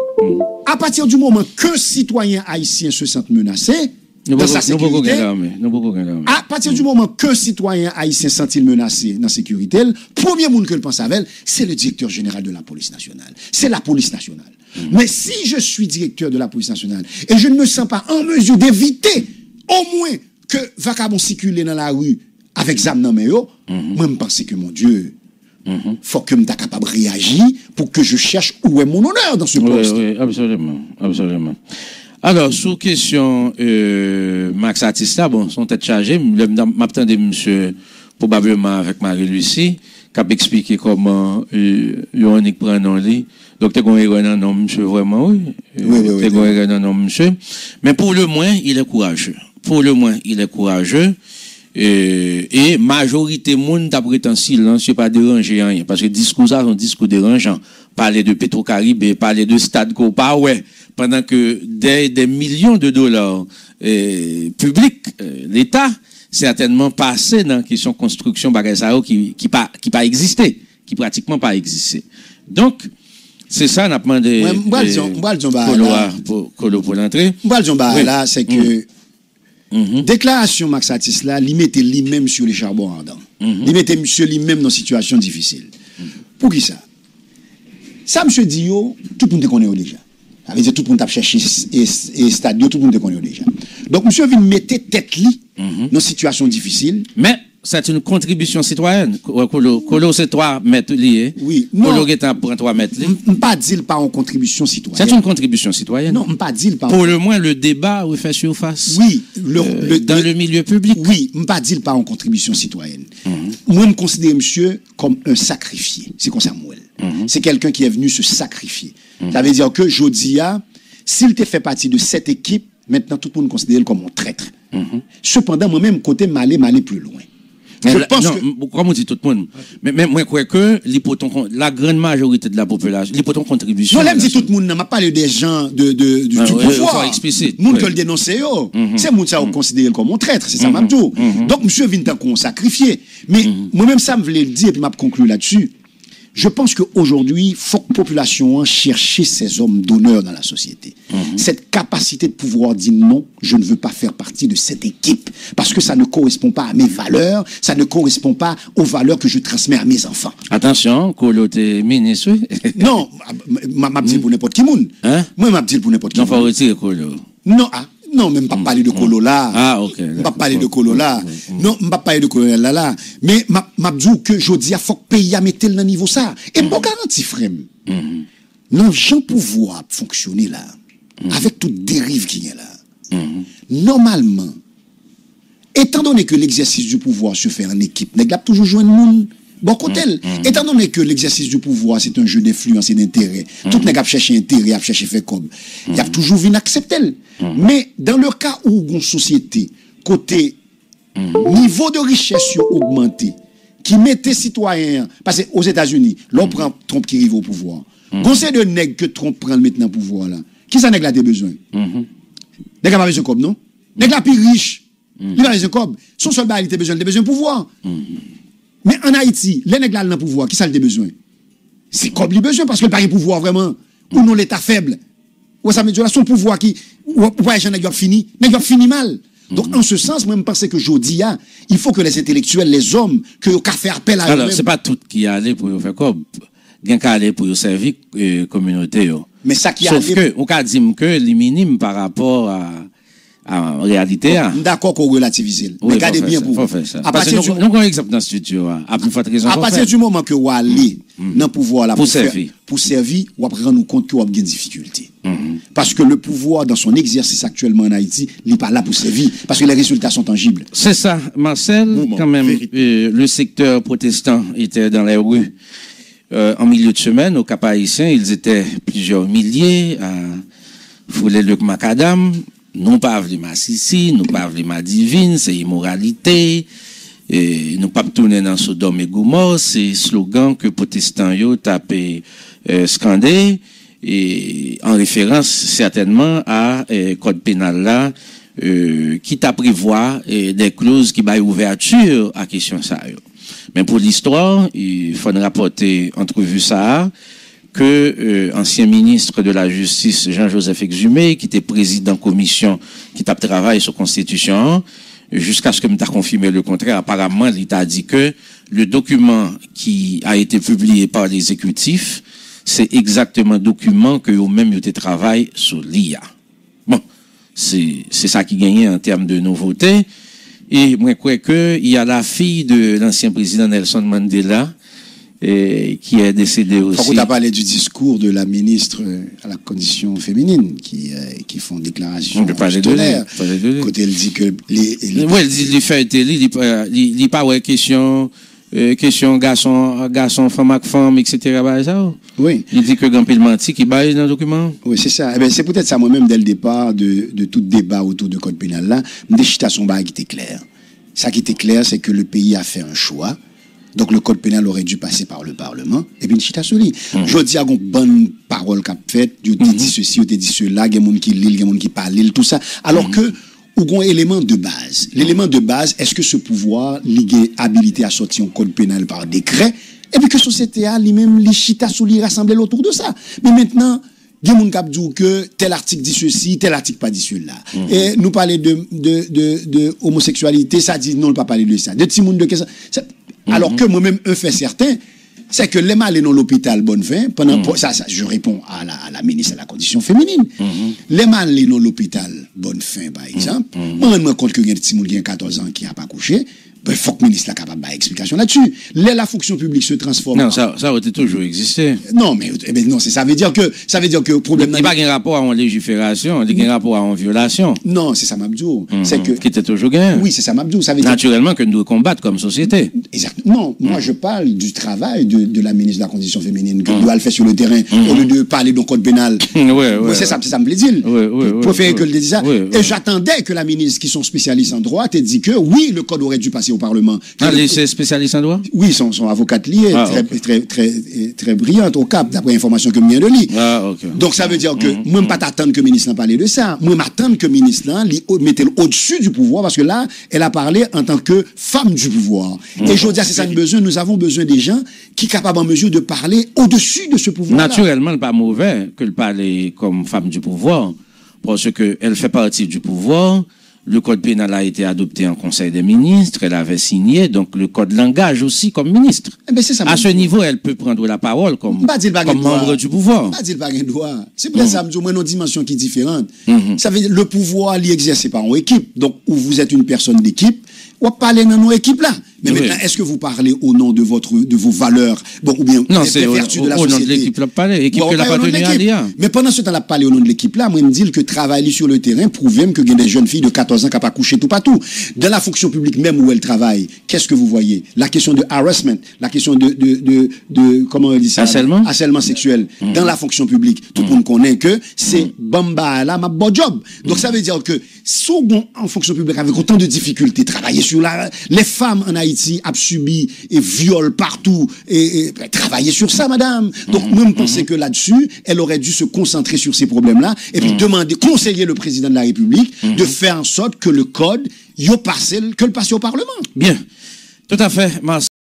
à partir du moment qu'un citoyen haïtien se sent menacé, nous dans sa sécurité, à partir du moment qu'un citoyen haïtien se sent menacé dans la sécurité, le premier monde que le pense avec, c'est le directeur général de la police nationale. C'est la police nationale. Mm. Mais si je suis directeur de la police nationale et je ne me sens pas en mesure d'éviter au moins que vacabon circuler dans la rue avec zam nan men yo, mm-hmm. moi je pense que mon Dieu, mm-hmm. faut que je sois capable de réagir pour que je cherche où est mon honneur dans ce poste. Oui, oui, absolument, absolument. Alors, sous question euh, Max Atista, bon, son tête chargée, m'attendais monsieur probablement avec Marie-Lucie, qui a expliqué comment euh, Yonique prend non lit. Donc, t'es gonné non non monsieur vraiment oui. Oui, oui, oui. T'es gonné non non monsieur. Mais pour le moins, il est courageux. Pour le moins, il est courageux. Et, et majorité monde t'a prêté en silence, c'est pas déranger rien. Parce que discours ça, un discours dérangeant. Parler de Petro-Caribe, parler de Stade Copa, ouais. Pendant que des, des millions de dollars euh, publics, euh, l'État, certainement passé dans la question construction Bagassao qui, qui pas, qui pas existé, qui pratiquement pas existé. Donc, c'est ça, on a demandé. Moi, je pour, pour l'entrée. Moi, je là, c'est que, Mm-hmm. déclaration Max Atis là, il mettait lui-même sur les charbons ardents. Mm-hmm. Il mettait monsieur lui-même dans une situation difficile. Mm-hmm. Pour qui ça? Ça, monsieur dit, yo, tout le monde connaît déjà. Ça veut dire tout le monde a cherché et stade, tout le monde connaît déjà. Donc, monsieur vient mettre tête li mm-hmm. dans une situation difficile. Mais, c'est une contribution citoyenne. Colo, c'est trois mètres liés. Oui. Colo, c'est trois mètres liés. Je ne pas dire pas en contribution citoyenne. C'est une contribution citoyenne. Non, je ne pas dire pas. Pour le moins, le débat où il fait surface. Oui. Le, euh, le, dans le, le milieu public. Oui, je ne pas dire pas en contribution citoyenne. Mm-hmm. Moi, je considère monsieur comme un sacrifié. C'est comme ça, moi. Mm-hmm. C'est quelqu'un qui est venu se sacrifier. Mm-hmm. Ça veut dire que Jodia, s'il te fait partie de cette équipe, maintenant tout le monde considère comme un traître. Mm-hmm. Cependant, moi-même, côté m'aller, m'aller plus loin. Je la, pense non, que... Comme on dit tout le monde, mais, mais moi, je crois que la grande majorité de la population, l'hypothèse contribution. Non, là, je dis tout le monde, n'a pas parlé des gens de, de, du, ah, du ouais, pouvoir. Explicite. Moun ouais. que le dénonce, yo. Mm-hmm. C'est moun ça, on mm-hmm. considère comme un traître, c'est ça, mm-hmm. m'a tout. Mm-hmm. Donc, monsieur Vintan, qu'on sacrifié. Mais, mm-hmm. moi-même, ça me voulait le dire, et puis m'a conclu là-dessus. Je pense qu'aujourd'hui, il faut que la population cherche ses hommes d'honneur dans la société. Mm-hmm. cette capacité de pouvoir dire non, je ne veux pas faire partie de cette équipe parce que ça ne correspond pas à mes valeurs, ça ne correspond pas aux valeurs que je transmets à mes enfants. Attention, Kolo t'es ministre. Non, m'a m'a dit pour n'importe qui moun. Hein? Moi m'a dit pour n'importe qui. Non, faut retirer Kolo. Non, ah, non, même pas parler de Kolo là. Ah, ok. Pas parler de Kolo là. Non, pas parler de Kolo là là. Mais m'a m'a dit que jodi a faut que pays a mettre dans niveau ça. Et bon garantie frère. Non, Jean pouvoir fonctionner là. Avec toute dérive qui est là. Normalement, étant donné que l'exercice du pouvoir se fait en équipe, nèg la toujours joindre monde bon côté. Étant donné que l'exercice du pouvoir c'est un jeu d'influence et d'intérêt, tout nèg a chercher intérêt, a chercher faire comme. Il a toujours vinn accepter. Mais dans le cas où une société côté niveau de richesse augmenté qui mettait citoyens parce que aux États-Unis, l'on prend Trump qui arrive au pouvoir. Conseil de nèg que Trump prend maintenant au pouvoir là. Qui ça nèg la des besoins? Nèg a pas besoin comme non? Nèg la plus riche. Il a besoin comme son seul bail il a besoin, il a besoin de pouvoir. Mais en Haïti, les nèg la dans pouvoir, qui ça le besoin? C'est comme il besoin parce que le pas pouvoir vraiment ou non l'état faible. Ou ça veut dire son pouvoir qui ou pas gens nèg a fini, nèg a fini mal. Donc en ce sens, moi je pense que jodi a, il faut que les intellectuels, les hommes que qu'a fait appel à eux. Alors, c'est pas tout qui allait pour faire comme gen ka aller pour servir euh, communauté yo. Mais ça qui sauf que on ka dire que les minimes par rapport à en réalité hein. D'accord qu'on relativise. Oui, regardez bien pour à partir du nous avons un exemple dans ce studio à plus forte raison à partir du moment que vous allez dans pouvoir là pour servir pour servir ou après rendre compte que vous avez des difficultés. Parce que le pouvoir dans son exercice actuellement en Haïti, il n'est pas là pour servir parce que les résultats sont tangibles. C'est ça Marcel, moment, quand même euh, le secteur protestant était dans les rues euh, en milieu de semaine au Cap Haïtien, ils étaient plusieurs milliers à fouler le macadam. Nous pas vle Massissi, nous pas vle ma divine, c'est immoralité. Et nous pas tourner dans Sodome et Gomorrhe, c'est slogan que protestants yo tapé euh, scandé et en référence certainement à euh, code pénal là euh, qui t'a prévoit euh, des clauses qui baillent ouverture à question ça yo. Mais pour l'histoire, il faut rapporter entrevue ça que euh, ancien ministre de la Justice Jean-Joseph Exumé, qui était président commission qui t'a travaillé sur constitution, jusqu'à ce que m'ta confirmé le contraire, apparemment il t'a dit que le document qui a été publié par l'exécutif, c'est exactement le document que eux-mêmes ils travaillent sur l'I A. Bon, c'est c'est ça qui gagnait en termes de nouveautés. Et moi je crois que il y a la fille de l'ancien président Nelson Mandela et qui est décédé aussi. On a parlé du discours de la ministre à la condition féminine qui euh, qui font déclaration. On peut parler de l'air. Côté elle dit que les, les... ouais, elle dit les fait télé, il il pas ouais question euh, question garçon garçon femme avec femme et cetera bah ça. Oui. Il dit que grand pile menti qui baille dans le document. Oui, c'est ça. Eh ben c'est peut-être ça moi-même dès le départ de de tout débat autour de code pénal là, des son bail qui était clair. Ça qui était clair, c'est que le pays a fait un choix. Donc le code pénal aurait dû passer par le Parlement. Et puis, chita soli. Mm-hmm. Je dis à une bonne parole qu'a fait, tu mm-hmm. dit ceci, tu dit cela, il y a des gens qui lisent, il y a des gens qui parlent, tout ça. Alors mm-hmm. que, ou un élément de base. L'élément de base, est-ce que ce pouvoir lié habilité à sortir un code pénal par décret? Et puis que la société a lui-même, les chita soli rassemblés autour de ça. Mais maintenant, il y a des gens qui disent que tel article dit ceci, tel article pas dit cela. Mm-hmm. Et nous parler de, de, de, de homosexualité, ça dit non, on ne peut pas parler de ça. De petits monde de ça. Alors que moi-même, un fait certain, c'est que les malades dans l'hôpital bonne fin, pendant mm-hmm. ça, ça, je réponds à la, à la ministre de la condition féminine. Mm-hmm. Les malades dans l'hôpital bonne fin, par exemple, mm-hmm. moi, je me rends compte qu'il y a des petits gens qui ont quatorze ans qui n'ont pas couché. Il faut que le ministre soit capable d'avoir explication là-dessus. Là, la fonction publique se transforme. Non, ça, ça a toujours existé. Non, mais eh ben, non, ça veut dire que ça veut dire que le problème. Il n'y a pas un rapport à une légifération, il y a un rapport à une violation. Non, c'est ça, Mabdou. Mm-hmm. C'est que qui était toujours gain. Oui, c'est ça, Mabdou. Ça veut dire naturellement que nous devons combattre comme société. Exactement. Non, mm-hmm. moi je parle du travail de, de la ministre de la Condition féminine que mm-hmm. doit le faire sur le terrain mm-hmm. au lieu de parler d'un code pénal. ouais, ouais, ouais, c'est ça, c'est ça me plaît dire. Ouais, ouais, pour faire que le dise ça. Ouais, ouais. Et j'attendais que la ministre qui sont spécialistes en droit t'ait dit que oui, le code aurait dû passer au Parlement. Ah, les spécialistes en droit? Oui, son, son avocate liée, ah, très, okay. très, très, très, très brillante au Cap, d'après l'information que je viens de lire. Ah, okay. Donc ça veut dire que mm-hmm. moi, je ne pas t'attendre que le ministre parle de ça. Moi, je m'attends que le ministre mette au-dessus du pouvoir, parce que là, elle a parlé en tant que femme du pouvoir. Mm-hmm. Et je veux dire, c'est ça le besoin. Nous avons besoin des gens qui sont capables en mesure de parler au-dessus de ce pouvoir. Naturellement, ce n'est pas mauvais que le parler comme femme du pouvoir. parce qu'elle fait partie du pouvoir. Le code pénal a été adopté en Conseil des ministres, elle avait signé, donc le code l'engage aussi comme ministre. Eh ben, c'est ça, à ce niveau, elle peut prendre la parole comme, comme membre du pouvoir. Pas dire pas un droit. C'est pour ça que nous avons une dimension qui est différente. Mm-hmm. Ça veut dire le pouvoir est exercé par une équipe. Donc, où vous êtes une personne d'équipe, on parler dans nos équipes là. Mais oui. maintenant, est-ce que vous parlez au nom de votre, de vos valeurs, bon, ou bien non, des c'est au, vertus de la au société? nom de l'équipe là, parlé, l'équipe bon, que l'a pas tenue à l'I A. Mais pendant ce temps, la parlé au nom de l'équipe là, moi, je me dis que travailler sur le terrain prouve même que il y a des jeunes filles de quatorze ans qui n'ont pas couché tout partout. Dans la fonction publique même où elles travaillent, qu'est-ce que vous voyez? La question de harassment, la question de, de, de, de comment on dit ça? Harcèlement? Harcèlement sexuel. Mmh. Dans la fonction publique, tout le mmh. monde connaît que c'est mmh. bamba là, ma bon job. Donc mmh. ça veut dire que, second en fonction publique avec autant de difficultés, travailler sur la, les femmes en Haïti ont subi et viol partout et, et travailler sur ça, madame. Donc, mmh. même penser mmh. que là-dessus, elle aurait dû se concentrer sur ces problèmes-là et puis mmh. demander, conseiller le président de la République mmh. de faire en sorte que le code, yo passe, que le passe au Parlement. Bien. Tout à fait, Marcel.